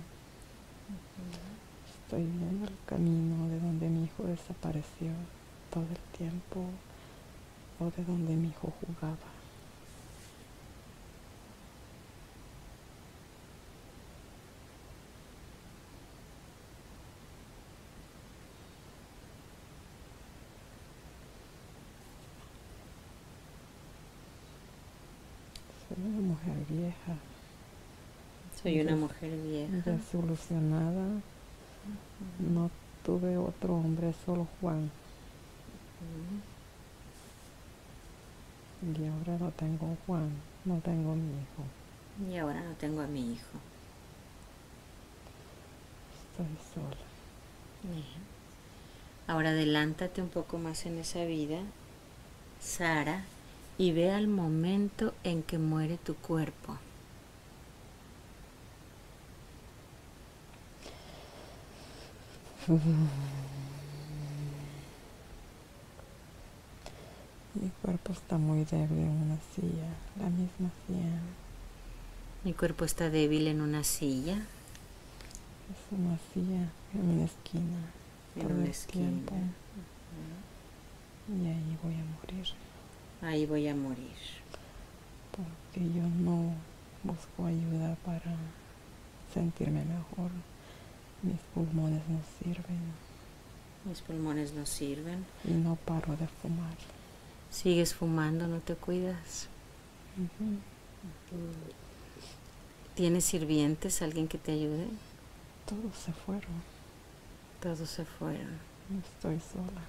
Estoy viendo el camino de donde mi hijo desapareció todo el tiempo, o de donde mi hijo jugaba. Soy una mujer vieja. Soy una mujer vieja. Desilusionada. No tuve otro hombre, solo Juan. Y ahora no tengo Juan, no tengo mi hijo. Y ahora no tengo a mi hijo. Estoy sola. Bien. Ahora adelántate un poco más en esa vida, Sara, y ve al momento en que muere tu cuerpo. Mi cuerpo está muy débil en una silla, la misma silla. Mi cuerpo está débil en una silla. Es una silla en una esquina. En una esquina. Y ahí voy a morir. Ahí voy a morir. Porque yo no busco ayuda para sentirme mejor. Mis pulmones no sirven. Mis pulmones no sirven. Y no paro de fumar. Sigues fumando, no te cuidas. ¿Tienes sirvientes, alguien que te ayude? Todos se fueron. Todos se fueron. Estoy sola.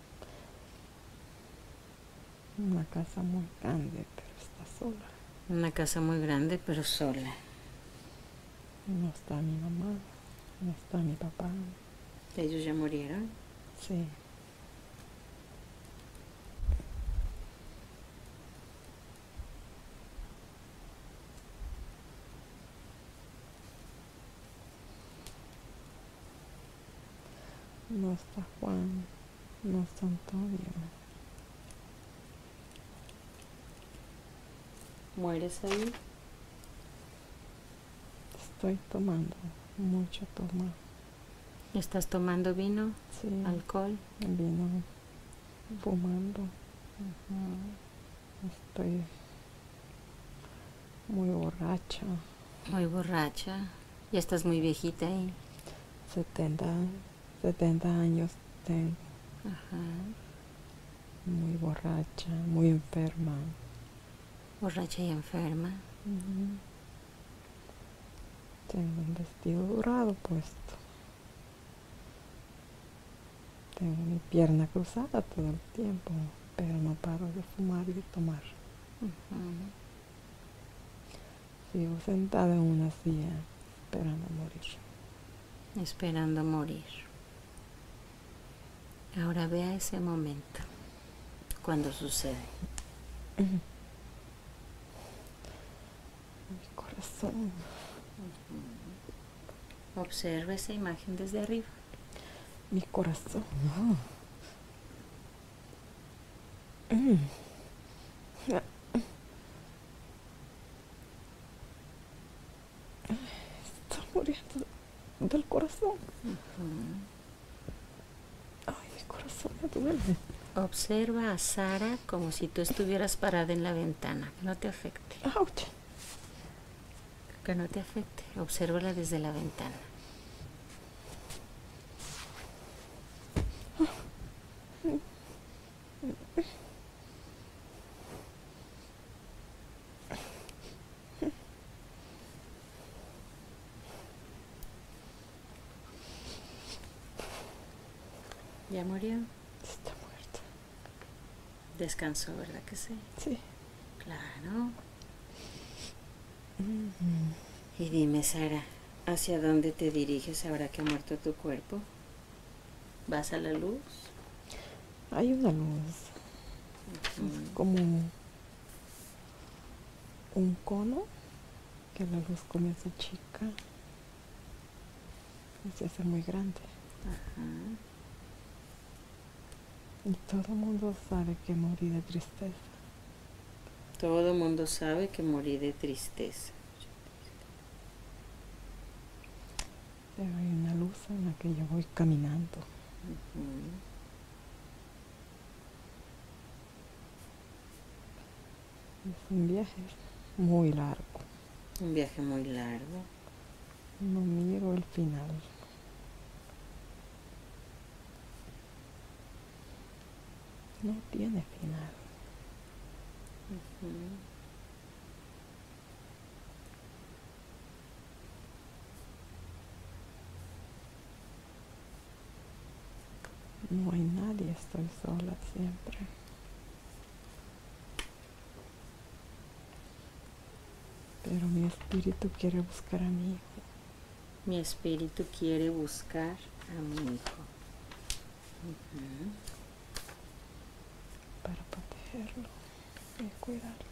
Una casa muy grande, pero está sola. Una casa muy grande, pero sola. No está mi mamá, no está mi papá. ¿Ellos ya murieron? Sí. No está Juan, no está Antonio. ¿Mueres ahí? Estoy tomando mucho toma. ¿Estás tomando vino? Sí, ¿Alcohol? vino, fumando. Estoy muy borracha. Muy borracha. Ya estás muy viejita ahí. 70 años tengo. Ajá. Muy borracha, muy enferma. Borracha y enferma. Tengo un vestido dorado puesto. Tengo mi pierna cruzada todo el tiempo, pero no paro de fumar y de tomar. Sigo sentada en una silla esperando morir. Esperando morir. Ahora vea ese momento, cuando sucede. Mi corazón. Observa esa imagen desde arriba. Mi corazón. Está muriendo del corazón. Ay, mi corazón me duele. Observa a Sara como si tú estuvieras parada en la ventana. Que no te afecte. Ouch. Que no te afecte. Obsérvala desde la ventana. ¿Ya murió? Está muerta. Descansó, ¿verdad que sí? Sí. Claro. Y dime, Sara, ¿hacia dónde te diriges ahora que ha muerto tu cuerpo? ¿Vas a la luz? Hay una luz. Es como un cono que la luz comienza chica y se hace muy grande. Y todo el mundo sabe que morí de tristeza. Todo el mundo sabe que morí de tristeza. Pero hay una luz en la que yo voy caminando. Es un viaje muy largo. Un viaje muy largo. No miro el final. No tiene final. No hay nadie, estoy sola siempre. Pero mi espíritu quiere buscar a mi hijo. Mi espíritu quiere buscar a mi hijo. Para protegerlo y cuidarlo.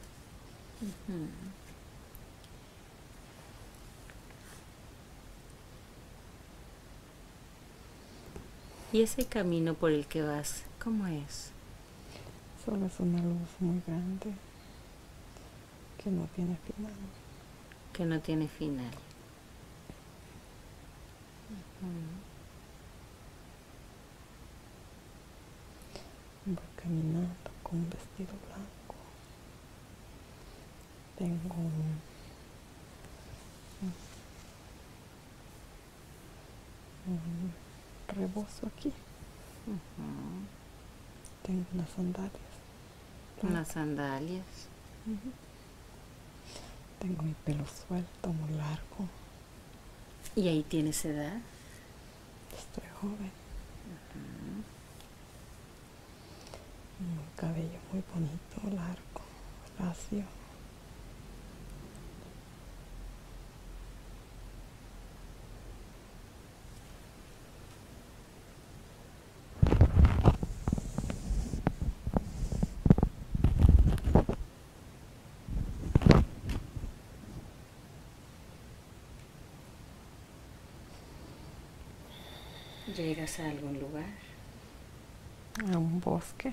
¿Y ese camino por el que vas, cómo es? Solo es una luz muy grande que no tiene final. Que no tiene final. Voy caminando con un vestido blanco. Tengo un rebozo aquí. Tengo unas sandalias. Unas sandalias. Tengo mi pelo suelto, muy largo. ¿Y ahí tienes edad? Estoy joven. Un cabello muy bonito, largo, lacio. ¿Llegas a algún lugar? A un bosque.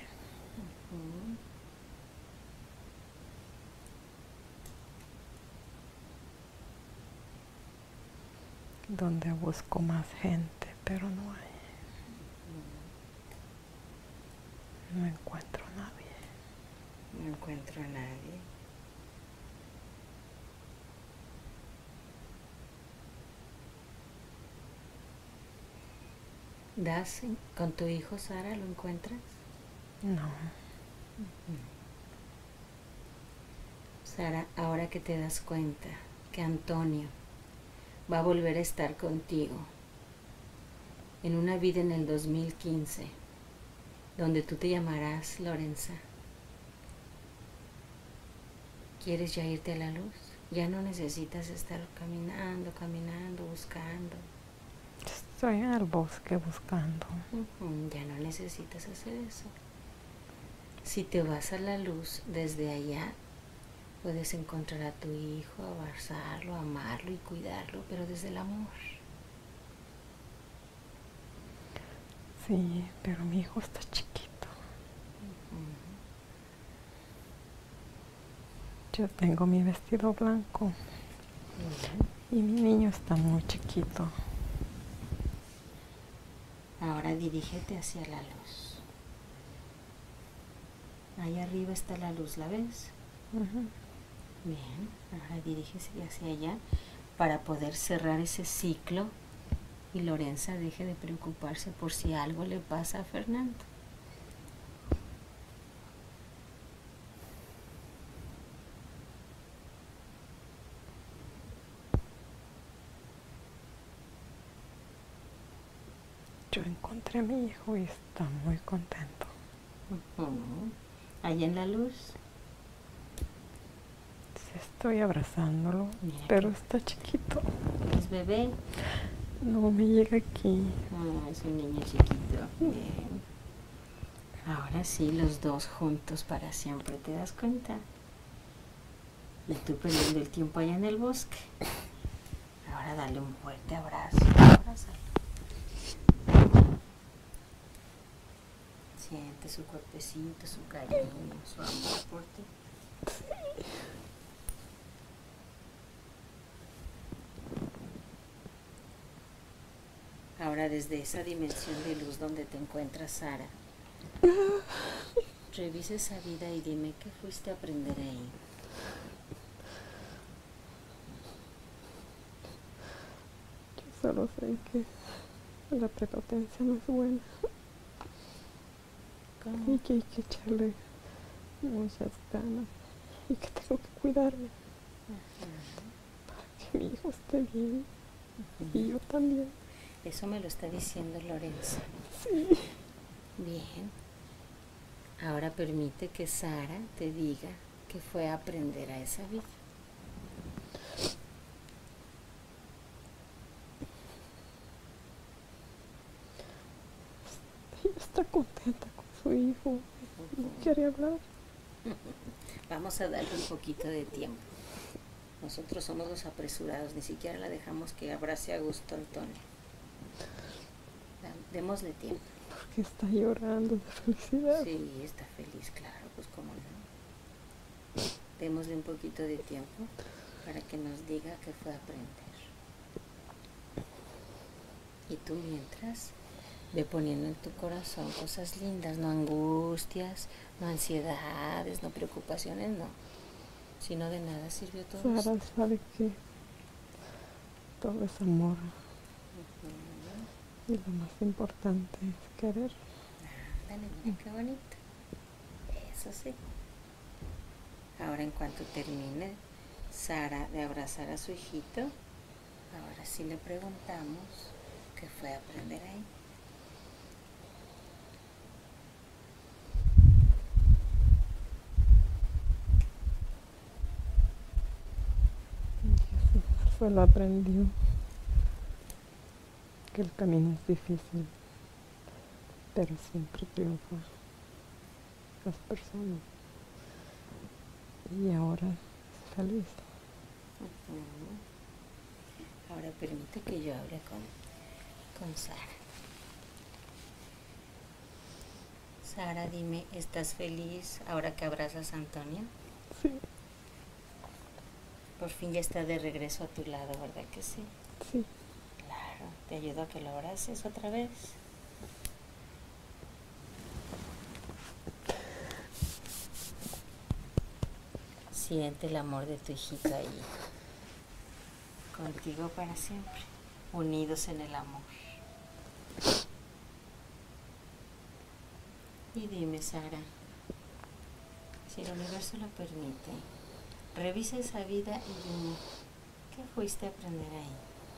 Donde busco más gente pero no hay. No encuentro a nadie. No encuentro a nadie. ¿Das con tu hijo, Sara? ¿Lo encuentras? No. Sara, ahora que te das cuenta que Antonio va a volver a estar contigo en una vida en el 2015, donde tú te llamarás Lorenza, ¿quieres ya irte a la luz? Ya no necesitas estar caminando, buscando. Estoy en el bosque buscando. Ya no necesitas hacer eso. Si te vas a la luz desde allá, puedes encontrar a tu hijo, abrazarlo, amarlo y cuidarlo, pero desde el amor. Sí, pero mi hijo está chiquito. Yo tengo mi vestido blanco y mi niño está muy chiquito. Ahora dirígete hacia la luz. Ahí arriba está la luz, ¿la ves? Bien, ahora dirígese hacia allá para poder cerrar ese ciclo y Lorenza deje de preocuparse por si algo le pasa a Fernando. Yo encontré a mi hijo y está muy contento. Allá en la luz. Sí, estoy abrazándolo, pero está chiquito. ¿Es bebé? No me llega aquí. Es un niño chiquito. Bien. Ahora sí, los dos juntos para siempre, ¿te das cuenta? Y tú perdiendo el tiempo allá en el bosque. Ahora dale un fuerte abrazo. Abrázalo. Siente su cuerpecito, su cariño, su amor por ti. Ahora desde esa dimensión de luz donde te encuentras, Sara, revisa esa vida y dime qué fuiste a aprender ahí. Yo solo sé que la prepotencia no es buena. ¿Cómo? Y que hay que echarle muchas ganas y que tengo que cuidarme para que mi hijo esté bien y yo también. Eso me lo está diciendo Lorenza. Sí. Bien. Ahora permite que Sara te diga que fue a aprender a esa vida. Ella está contenta con su hijo. No quiere hablar. Vamos a darle un poquito de tiempo. Nosotros somos los apresurados, ni siquiera la dejamos que abrace a gusto Antonio. Démosle tiempo. Porque está llorando de felicidad. Sí, está feliz, claro, pues cómo no. Démosle un poquito de tiempo para que nos diga qué fue a aprender. Y tú mientras, ve poniendo en tu corazón cosas lindas, no angustias, no ansiedades, no preocupaciones, no. Si no, de nada sirvió todo Sara esto. sabe que todo es amor. Y lo más importante es querer. Dale, mira qué bonito. Eso sí. Ahora en cuanto termine Sara de abrazar a su hijito, ahora sí le preguntamos qué fue a aprender ahí. Solo aprendió que el camino es difícil, pero siempre triunfa las personas. Y ahora es feliz. Ahora permite que yo hable con Sara. Sara, dime, ¿estás feliz ahora que abrazas a Antonio? Sí. Por fin ya está de regreso a tu lado, ¿verdad que sí? Sí. Claro. Te ayudo a que lo abraces otra vez. Siente el amor de tu hijita ahí, contigo para siempre, unidos en el amor. Y dime, Sara, si el universo lo permite, revisa esa vida y dime, ¿qué fuiste a aprender ahí?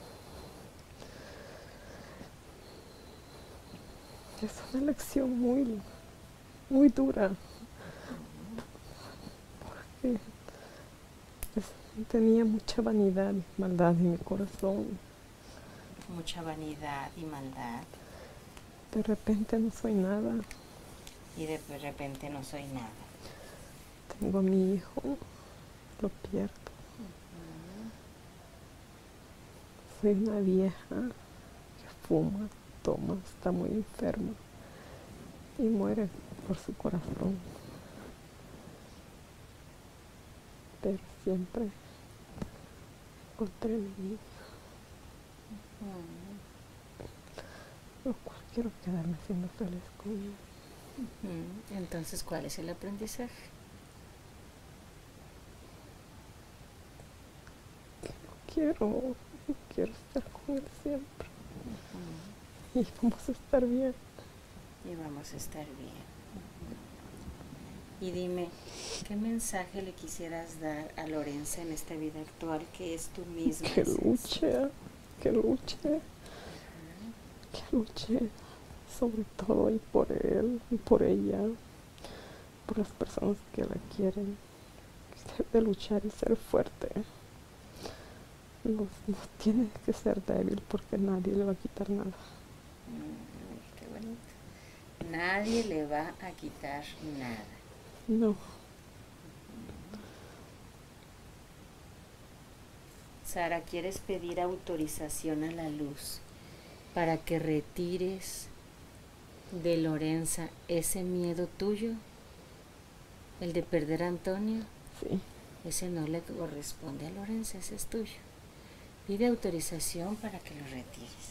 Es una lección muy dura. Porque tenía mucha vanidad y maldad en mi corazón. Mucha vanidad y maldad. De repente no soy nada. Y de repente no soy nada. Tengo a mi hijo, lo pierdo. Soy una vieja que fuma, toma, está muy enferma y muere por su corazón. Pero siempre encontré a mi niña. Lo cual quiero quedarme siendo feliz con ella. Entonces, ¿cuál es el aprendizaje? Quiero estar con él siempre. Y vamos a estar bien. Y vamos a estar bien. Y dime, ¿qué mensaje le quisieras dar a Lorenza en esta vida actual que es tú misma? Que luche sobre todo y por él y por ella, por las personas que la quieren. Que debe de luchar y ser fuerte. No tiene que ser débil porque nadie le va a quitar nada. Qué bonito. Nadie le va a quitar nada. No. Sara, ¿quieres pedir autorización a la luz para que retires de Lorenza ese miedo tuyo? El de perder a Antonio. Sí. Ese no le corresponde a Lorenza, ese es tuyo. Pide autorización para que lo retires.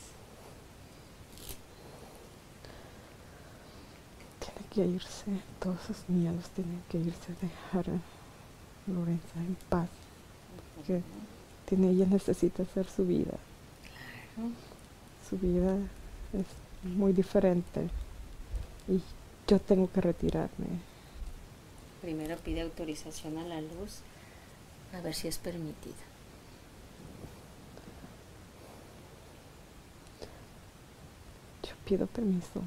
Tiene que irse, todos esos miedos tienen que irse, dejar a Lorenza en paz. Porque ella necesita hacer su vida. Claro. Su vida es muy diferente y yo tengo que retirarme. Primero pide autorización a la luz a ver si es permitida. Yo pido permiso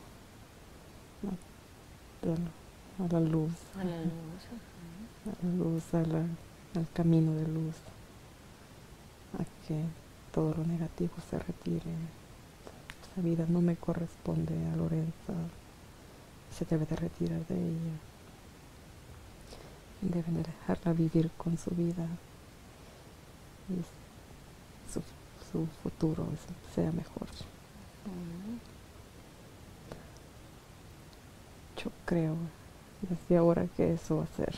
a la luz. A la luz. A la luz, al camino de luz. A que todo lo negativo se retire. Esa vida no me corresponde a Lorenza. Se debe de retirar de ella. Deben de dejarla vivir con su vida y su futuro sea mejor. Yo creo desde ahora que eso va a ser.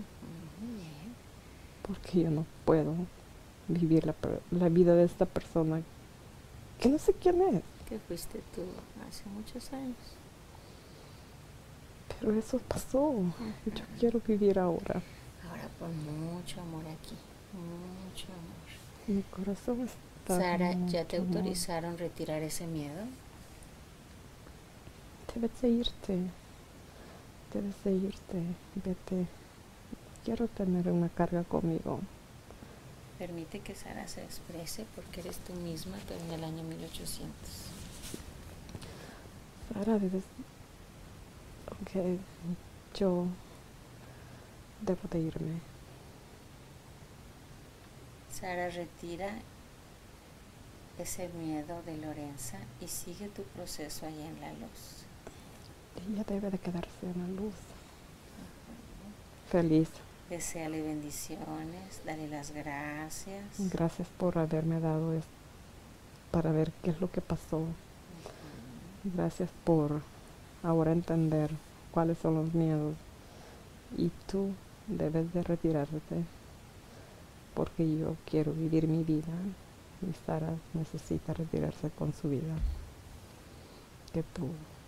Porque yo no puedo vivir la vida de esta persona que no sé quién es. Que fuiste tú hace muchos años. Pero eso pasó. Yo quiero vivir ahora. Ahora pon mucho amor aquí. Mucho amor. Mi corazón está... Sara, ¿ya te autorizaron retirar ese miedo? Debes de irte. Debes de irte. Vete. Quiero tener una carga conmigo. Permite que Sara se exprese porque eres tú misma, pero en el año 1800. Sara, ok, yo debo de irme. Sara, retira ese miedo de Lorenza y sigue tu proceso ahí en la luz. Ella debe de quedarse en la luz. Feliz. Deseale bendiciones, dale las gracias. Gracias por haberme dado esto para ver qué es lo que pasó. Gracias por ahora entender cuáles son los miedos. Y tú debes de retirarte porque yo quiero vivir mi vida y Sara necesita retirarse con su vida que tuvo.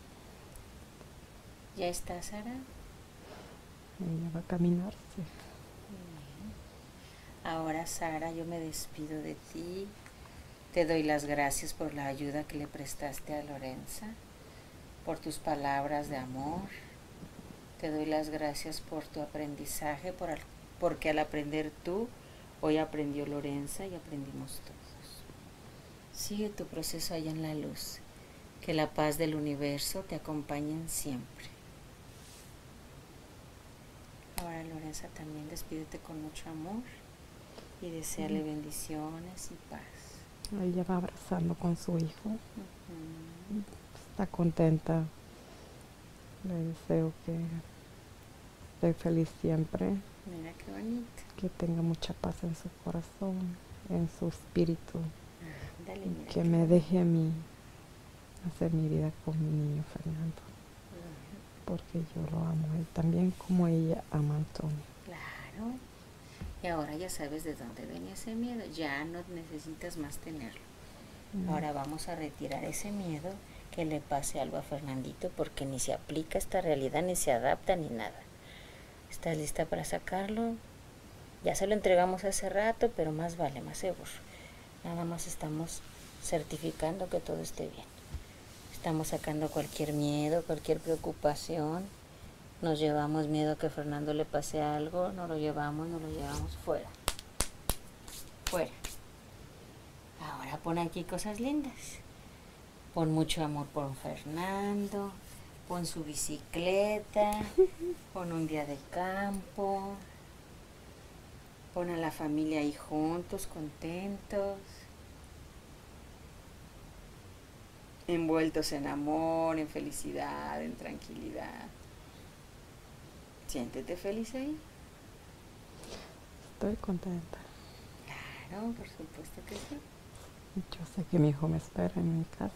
¿Ya está, Sara? Ella va a caminarse. Bien. Ahora, Sara, yo me despido de ti. Te doy las gracias por la ayuda que le prestaste a Lorenza, por tus palabras de amor. Te doy las gracias por tu aprendizaje, porque al aprender tú, hoy aprendió Lorenza y aprendimos todos. Sigue tu proceso allá en la luz. Que la paz del universo te acompañe siempre. Ahora, Lorenza, también despídete con mucho amor y desearle bendiciones y paz. Ella va abrazando con su hijo. Está contenta. Le deseo que esté feliz siempre. Mira qué bonito. Que tenga mucha paz en su corazón, en su espíritu. Dale, Y que me deje a mí hacer mi vida con mi niño Fernando. Porque yo lo amo a él también como ella ama a Antonio. Claro. Y ahora ya sabes de dónde venía ese miedo. Ya no necesitas más tenerlo. Ahora vamos a retirar ese miedo que le pase algo a Fernandito, porque ni se aplica esta realidad, ni se adapta, ni nada. ¿Estás lista para sacarlo? Ya se lo entregamos hace rato, pero más vale, más seguro. Nada más estamos certificando que todo esté bien. Estamos sacando cualquier miedo, cualquier preocupación. Nos llevamos miedo a que a Fernando le pase algo, no lo llevamos fuera. Fuera. Ahora pon aquí cosas lindas. Pon mucho amor por Fernando, pon su bicicleta, pon un día de campo, pon a la familia ahí juntos, contentos, envueltos en amor, en felicidad, en tranquilidad. Siéntete feliz ahí. Estoy contenta. Claro, por supuesto que sí. Yo sé que mi hijo me espera en mi casa.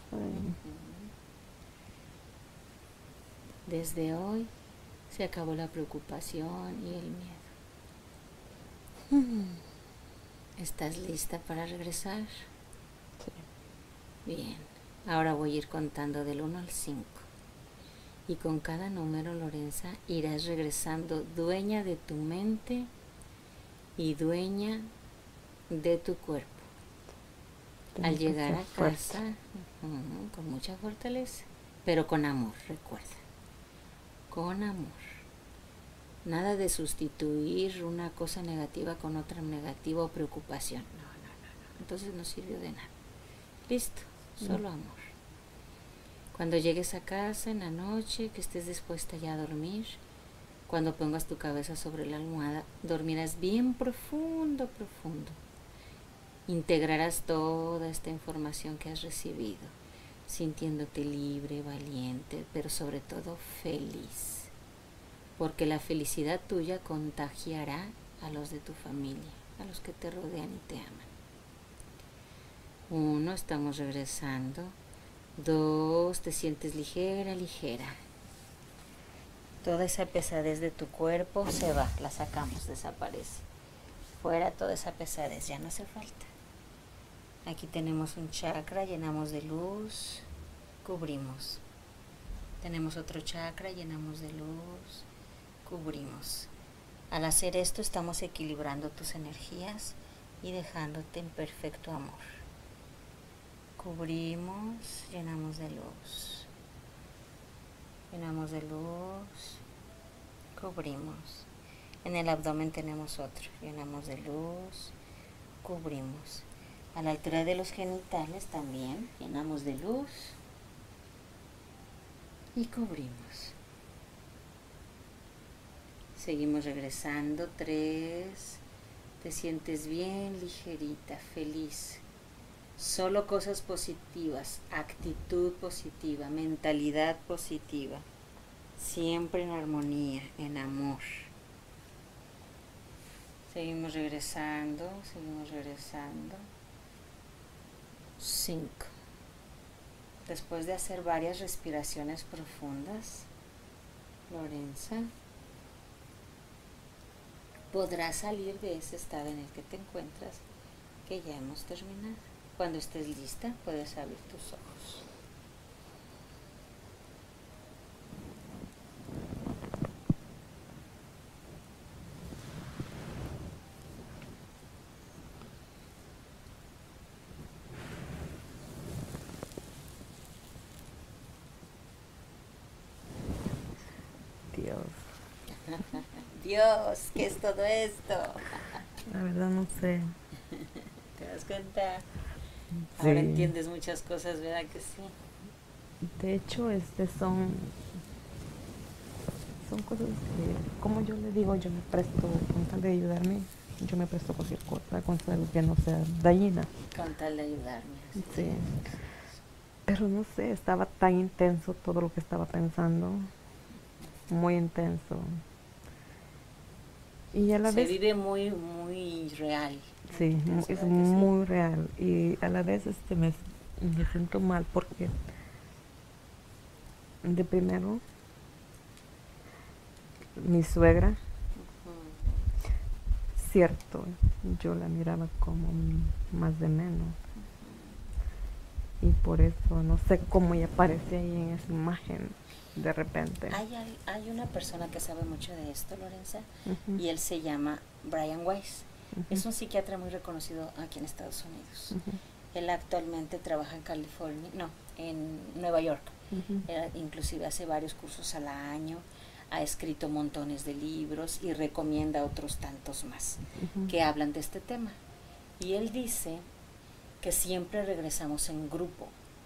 Desde hoy se acabó la preocupación y el miedo. ¿Estás lista para regresar? Sí. Bien, ahora voy a ir contando del 1 al 5. Y con cada número, Lorenza, irás regresando dueña de tu mente y dueña de tu cuerpo. Al llegar a casa, con mucha fortaleza, pero con amor, recuerda. Con amor. Nada de sustituir una cosa negativa con otra negativa o preocupación. No. Entonces no sirvió de nada. Listo, solo amor. Cuando llegues a casa en la noche, que estés dispuesta ya a dormir, cuando pongas tu cabeza sobre la almohada, dormirás bien profundo, profundo. Integrarás toda esta información que has recibido, sintiéndote libre, valiente, pero sobre todo feliz. Porque la felicidad tuya contagiará a los de tu familia, a los que te rodean y te aman. 1, estamos regresando. 2, te sientes ligera, ligera. Toda esa pesadez de tu cuerpo se va, la sacamos, desaparece. Fuera toda esa pesadez, ya no hace falta. Aquí tenemos un chakra, llenamos de luz, cubrimos. Tenemos otro chakra, llenamos de luz, cubrimos. Al hacer esto estamos equilibrando tus energías y dejándote en perfecto amor. Cubrimos, llenamos de luz. Llenamos de luz, cubrimos. En el abdomen tenemos otro, llenamos de luz, cubrimos. A la altura de los genitales también llenamos de luz y cubrimos. Seguimos regresando. 3, te sientes bien ligerita, feliz. Solo cosas positivas, actitud positiva, mentalidad positiva. Siempre en armonía, en amor. Seguimos regresando, seguimos regresando. 5. Después de hacer varias respiraciones profundas, Lorenza, podrás salir de ese estado en el que te encuentras, que ya hemos terminado. Cuando estés lista, puedes abrir tus ojos. Dios. Dios, ¿qué es todo esto? La verdad no sé. ¿Te das cuenta? Sí. Ahora entiendes muchas cosas, ¿verdad que sí? De hecho, son cosas que, como yo le digo, yo me presto, con tal de ayudarme, yo me presto cualquier cosa, con tal que no sea dañina. Con tal de ayudarme. Así Sí. es. Pero no sé, estaba tan intenso todo lo que estaba pensando, muy intenso. Y a la Se vez, vive muy, muy real. sí, Intenso, es ¿verdad que sí? muy real. Y a la vez me siento mal porque de primero mi suegra, Ujú. cierto, yo la miraba como más de menos. Y por eso no sé cómo ella aparece ahí en esa imagen de repente. Hay una persona que sabe mucho de esto, Lorenza, Ujú, y él se llama Brian Weiss. ujú, Es un psiquiatra muy reconocido aquí en Estados Unidos. ujú, Él actualmente trabaja en California, no, en Nueva York. ujú, Inclusive hace varios cursos al año, ha escrito montones de libros y recomienda otros tantos más ujú. que hablan de este tema. Y él dice que siempre regresamos en grupo.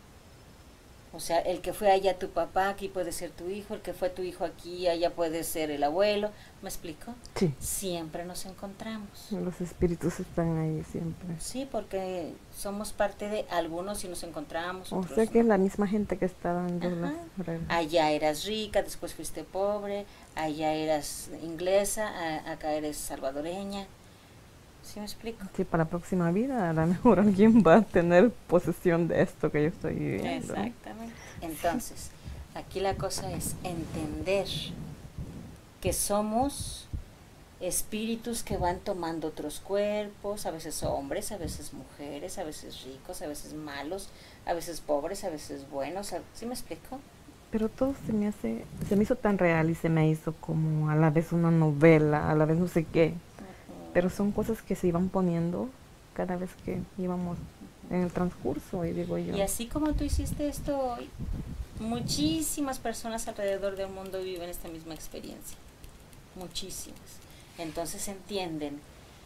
O sea, el que fue allá tu papá, aquí puede ser tu hijo, el que fue tu hijo aquí, allá puede ser el abuelo. ¿Me explico? Sí, Siempre nos encontramos. los espíritus están ahí siempre. Sí, porque somos parte de algunos y nos encontramos, O otros sea que es no. la misma gente que está dando las Ajá. reglas. Allá eras rica, después fuiste pobre, allá eras inglesa, acá eres salvadoreña. ¿Sí me explico? Sí, para la próxima vida a lo mejor alguien va a tener posesión de esto que yo estoy viviendo. Exactamente. Entonces, aquí la cosa es entender que somos espíritus que van tomando otros cuerpos, a veces hombres, a veces mujeres, a veces ricos, a veces malos, a veces pobres, a veces buenos. ¿Sí me explico? Pero todo se me hizo tan real y se me hizo como a la vez una novela, a la vez no sé qué. Pero son cosas que se iban poniendo cada vez que íbamos en el transcurso, y digo yo. Y así como tú hiciste esto hoy, muchísimas personas alrededor del mundo viven esta misma experiencia. Muchísimas. Entonces entienden.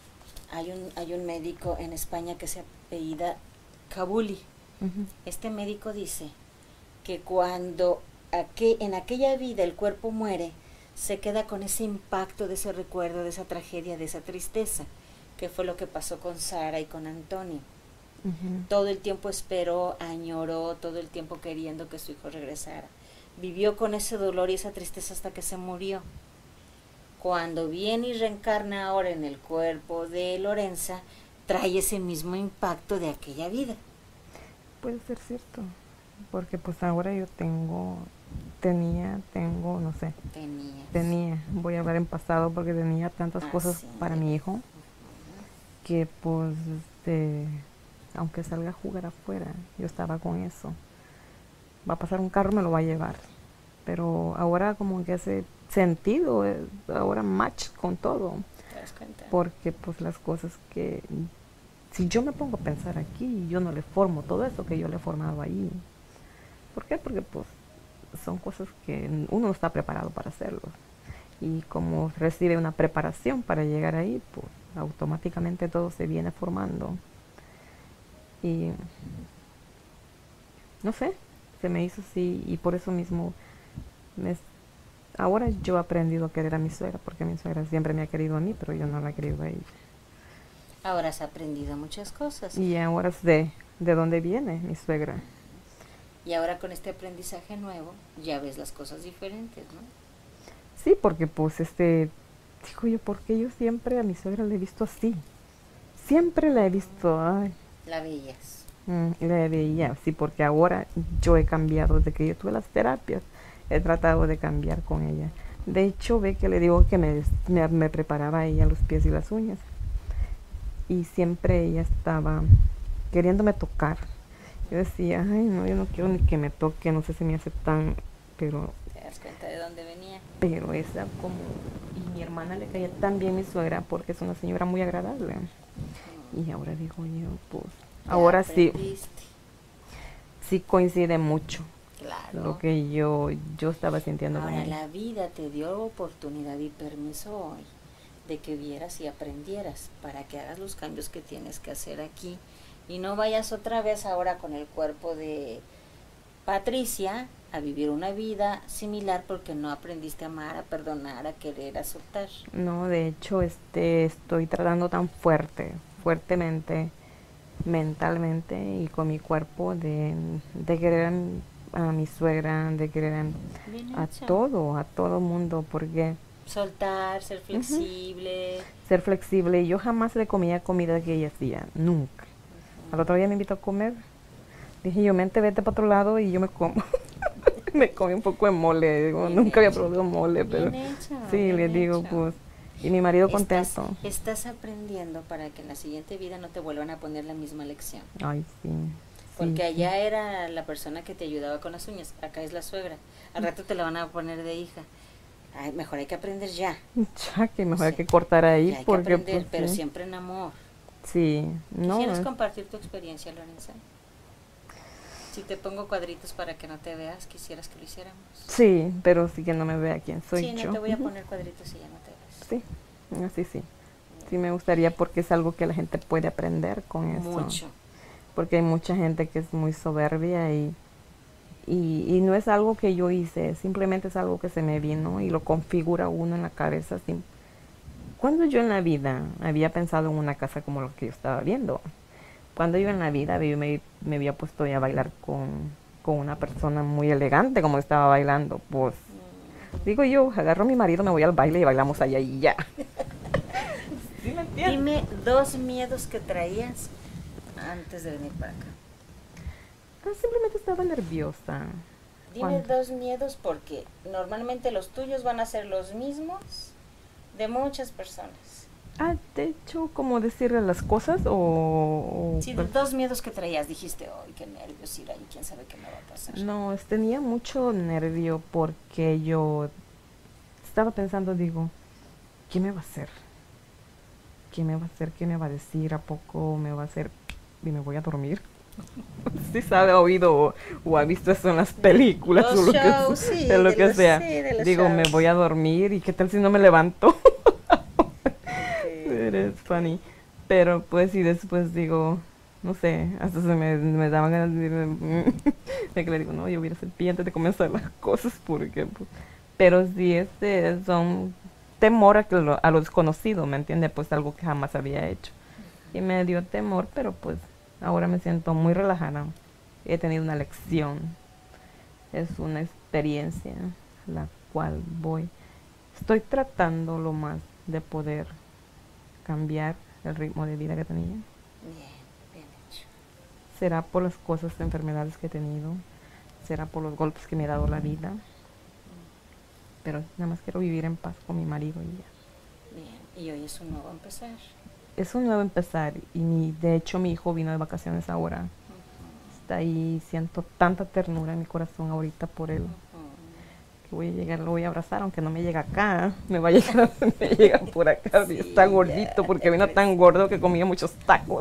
Hay un médico en España que se apellida Kabuli. Ujú, Este médico dice que cuando en aquella vida el cuerpo muere, se queda con ese impacto de ese recuerdo, de esa tragedia, de esa tristeza, que fue lo que pasó con Sara y con Antonio. ujú. Todo el tiempo esperó, añoró, todo el tiempo queriendo que su hijo regresara. Vivió con ese dolor y esa tristeza hasta que se murió. Cuando viene y reencarna ahora en el cuerpo de Lorenza, trae ese mismo impacto de aquella vida. Puede ser cierto, porque pues ahora yo tengo, no sé, voy a hablar en pasado porque tenía tantas cosas para mi hijo que pues, aunque salga a jugar afuera, yo estaba con eso. Va a pasar un carro, me lo va a llevar. Pero ahora como que hace sentido, ahora match con todo. ¿Te das cuenta? Porque pues las cosas que, si yo me pongo a pensar aquí, yo no le formo todo eso que yo le he formado ahí. ¿Por qué? Porque pues son cosas que uno no está preparado para hacerlo. Y como recibe una preparación para llegar ahí, pues automáticamente todo se viene formando. Y no sé, se me hizo así, y por eso mismo me, ahora yo he aprendido a querer a mi suegra, porque mi suegra siempre me ha querido a mí, pero yo no la he querido a ella. Ahora has aprendido muchas cosas. Y ahora sé de dónde viene mi suegra. Y ahora con este aprendizaje nuevo, ya ves las cosas diferentes, ¿no? Sí, porque pues digo yo, porque yo siempre a mi suegra la he visto así. Siempre la he visto, ay. La veías. La veía, sí, porque ahora yo he cambiado, desde que yo tuve las terapias, he tratado de cambiar con ella. De hecho, ve que le digo que me preparaba ella los pies y las uñas. Y siempre ella estaba queriéndome tocar. Yo decía, ay, no, yo no quiero ni que me toque, no sé si me hace tan, pero... ¿Te das cuenta de dónde venía? Pero esa como... Y mi hermana le caía tan bien mi suegra porque es una señora muy agradable. Y ahora digo yo, pues, Ya ahora aprendiste. sí coincide mucho Claro. lo que yo estaba sintiendo con Ahora ella. la vida te dio oportunidad y permiso hoy de que vieras y aprendieras para que hagas los cambios que tienes que hacer aquí y no vayas otra vez ahora con el cuerpo de Patricia a vivir una vida similar porque no aprendiste a amar, a perdonar, a querer, a soltar. No, de hecho, estoy tratando tan fuertemente, mentalmente y con mi cuerpo de querer a mi suegra, de querer a todo mundo, porque Soltar, ser flexible. ser flexible. Yo jamás le comía comida que ella hacía, nunca. Al otro día me invitó a comer. Dije yo, mente, vete para otro lado y yo me como. Me comí un poco de mole. Digo, Bien nunca había hecho. probado mole, pero Bien hecho, sí, bien les digo, hecho. pues. Y mi marido contento. Estás aprendiendo para que en la siguiente vida no te vuelvan a poner la misma lección. Ay, sí. Porque sí, allá era la persona que te ayudaba con las uñas, acá es la suegra. Al rato te la van a poner de hija. Ay, mejor hay que aprender ya. Ya que mejor hay Sí. que cortar ahí Ya hay que porque aprender, pues, pero sí. siempre en amor. Sí, no. ¿Quisieras compartir tu experiencia, Lorenza? Si te pongo cuadritos para que no te veas, quisieras que lo hiciéramos. Sí, pero sí que no me vea quién soy Sí, yo. no te voy a poner cuadritos si ya no te ves. Sí, así sí. Sí me gustaría porque es algo que la gente puede aprender con eso. Mucho. Porque hay mucha gente que es muy soberbia y no es algo que yo hice, simplemente es algo que se me vino y lo configura uno en la cabeza. Así. Cuando yo en la vida había pensado en una casa como lo que yo estaba viendo, cuando yo en la vida me había puesto ya a bailar con una persona muy elegante como estaba bailando, pues digo yo, agarro a mi marido, me voy al baile y bailamos allá y ya. ¿Sí me entiendes? Dime 2 miedos que traías antes de venir para acá. Simplemente estaba nerviosa. Dime 2 miedos porque normalmente los tuyos van a ser los mismos de muchas personas. De hecho, como decirle las cosas o Sí, 2 miedos que traías, dijiste, ay, qué nervios ir ahí, quién sabe qué me va a pasar. No, tenía mucho nervio porque yo estaba pensando, digo, ¿qué me va a hacer? ¿Qué me va a hacer? ¿Qué me va a decir? ¿A poco me va a hacer? ¿Y me voy a dormir? Sí sabe, ha oído o ha visto eso en las películas Los o lo shows, que, sí, de lo de que los- sea. sí, de los Digo, me shows. voy a dormir y ¿qué tal si no me levanto? Okay. Eres funny. Pero pues y después digo, no sé, hasta me daban ganas de decirme, de que le digo, no, yo voy a ser pie antes de comenzar las cosas porque pues, pero sí son temor a lo desconocido, ¿me entiende? Pues algo que jamás había hecho. Y me dio temor, pero pues ahora me siento muy relajada. He tenido una lección. Es una experiencia la cual estoy tratando lo más de poder cambiar el ritmo de vida que tenía. Bien hecho. Será por las cosas, enfermedades que he tenido, será por los golpes que me ha dado la vida, pero nada más quiero vivir en paz con mi marido y ya. Bien, y hoy es un nuevo empezar. Es un nuevo empezar y de hecho mi hijo vino de vacaciones ahora. Está ahí, siento tanta ternura en mi corazón ahorita por él. Que voy a llegar, lo voy a abrazar, aunque no me llega acá, me va a llegar, me llega por acá. Sí, está gordito porque ya vino tan gordo que comía muchos tacos.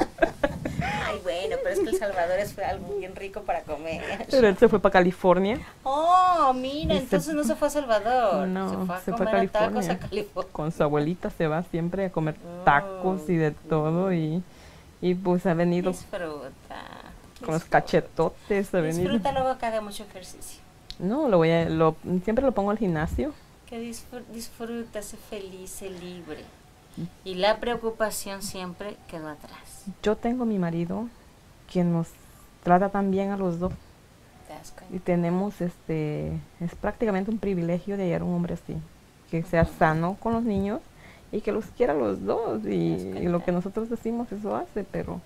Ay, bueno, pero es que El Salvador es algo bien rico para comer. Pero él se fue para California Oh, mira, Y entonces se- no se fue a Salvador. No, se fue a comer tacos a California. con su abuelita, se va siempre a comer tacos y de todo y pues ha venido Disfruta. con los cachetotes, ha venido. Disfruta luego que haga mucho ejercicio. No, siempre lo pongo al gimnasio. Que disfruta, sé feliz, sé libre. Y la preocupación siempre quedó atrás. Yo tengo a mi marido que nos trata tan bien a los dos ¿Te das cuenta? y tenemos es prácticamente un privilegio de hallar un hombre así, que sea sano con los niños y que los quiera a los dos y lo que nosotros decimos eso hace, pero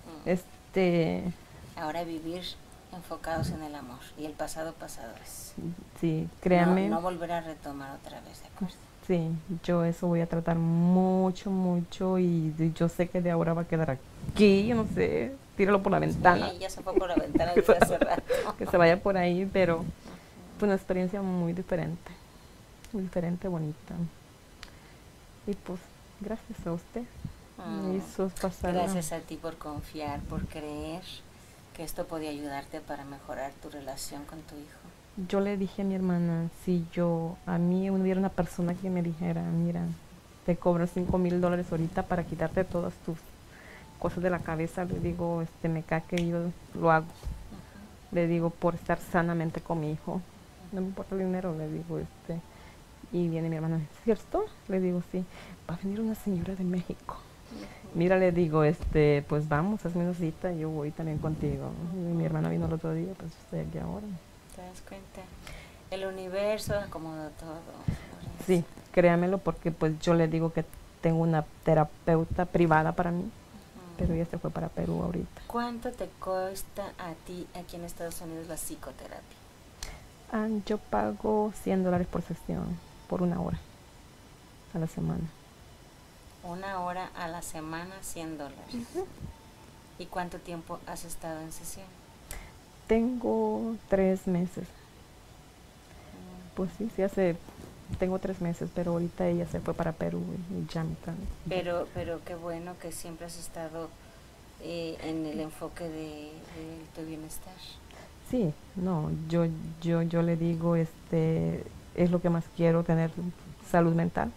Ahora vivir enfocados en el amor y el pasado es. sí, créanme. No volver a retomar otra vez, ¿de acuerdo? Sí, yo eso voy a tratar mucho, mucho y yo sé que de ahora va a quedar aquí, yo no sé, tíralo por la ventana, Sí, ya se fue por la ventana que se, desde hace rato. que se vaya por ahí, pero fue una experiencia muy diferente, bonita. Y pues, gracias a usted, me Mm, hizo pasarla. Gracias a ti por confiar, por creer que esto podía ayudarte para mejorar tu relación con tu hijo. Yo le dije a mi hermana, si a mí hubiera una persona que me dijera, mira, te cobro $5,000 ahorita para quitarte todas tus cosas de la cabeza, le digo, me cae que yo lo hago. Le digo, por estar sanamente con mi hijo. No me importa el dinero, le digo, Y viene mi hermana, ¿es cierto? Le digo, sí. Va a venir una señora de México. Mira, le digo, pues vamos, hazme una cita, yo voy también contigo. Y mi hermana vino el otro día, pues estoy aquí ahora. ¿Te das cuenta? El universo acomoda todo. Sí, créamelo, porque pues yo le digo que tengo una terapeuta privada para mí, pero ella se fue para Perú ahorita. ¿Cuánto te cuesta a ti aquí en Estados Unidos la psicoterapia? Yo pago $100 por sesión, por 1 hora a la semana. 1 hora a la semana, $100. ¿Y cuánto tiempo has estado en sesión? Tengo 3 meses. Pues sí, tengo 3 meses, pero ahorita ella se fue para Perú y ya me trae. Pero qué bueno que siempre has estado en el enfoque de tu bienestar. Sí, no, yo le digo, es lo que más quiero, tener salud mental.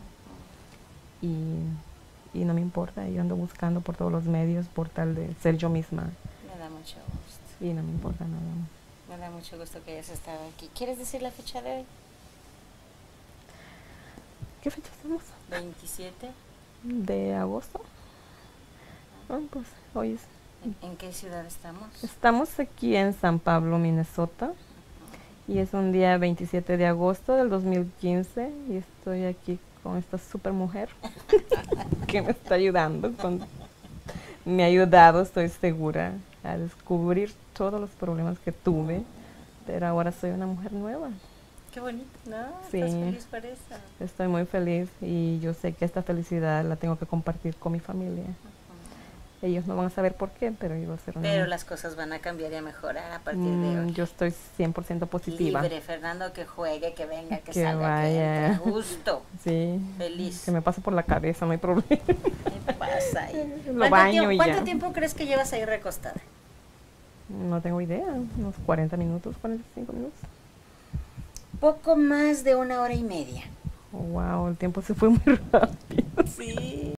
Y no me importa, yo ando buscando por todos los medios por tal de ser yo misma. Me da mucho gusto. Y no me importa nada más. Me da mucho gusto que hayas estado aquí. ¿Quieres decir la fecha de hoy? ¿Qué fecha estamos? 27. ¿De agosto? Pues hoy es... ¿En qué ciudad estamos? Estamos aquí en San Pablo, Minnesota. Y es un día 27 de agosto del 2015 y estoy aquí con esta super mujer que me está ayudando. Me ha ayudado, estoy segura, a descubrir todos los problemas que tuve, pero ahora soy una mujer nueva. Qué bonito, ¿no? Sí. ¿Estás feliz por eso? Estoy muy feliz y yo sé que esta felicidad la tengo que compartir con mi familia. Ellos no van a saber por qué, pero yo voy a ser una... Pero las cosas van a cambiar y a mejorar a partir de hoy. Yo estoy 100% positiva. Libre, Fernando, que juegue, que venga, que Que salga, vaya. que entre. Gusto. Sí. Feliz. Que me pase por la cabeza, no hay problema. ¿Qué pasa ahí? Lo baño y ya. ¿Cuánto tiempo crees que llevas ahí recostada? No tengo idea, unos 40 minutos, 45 minutos. Poco más de 1 hora y media. Oh, wow, el tiempo se fue muy rápido. Sí.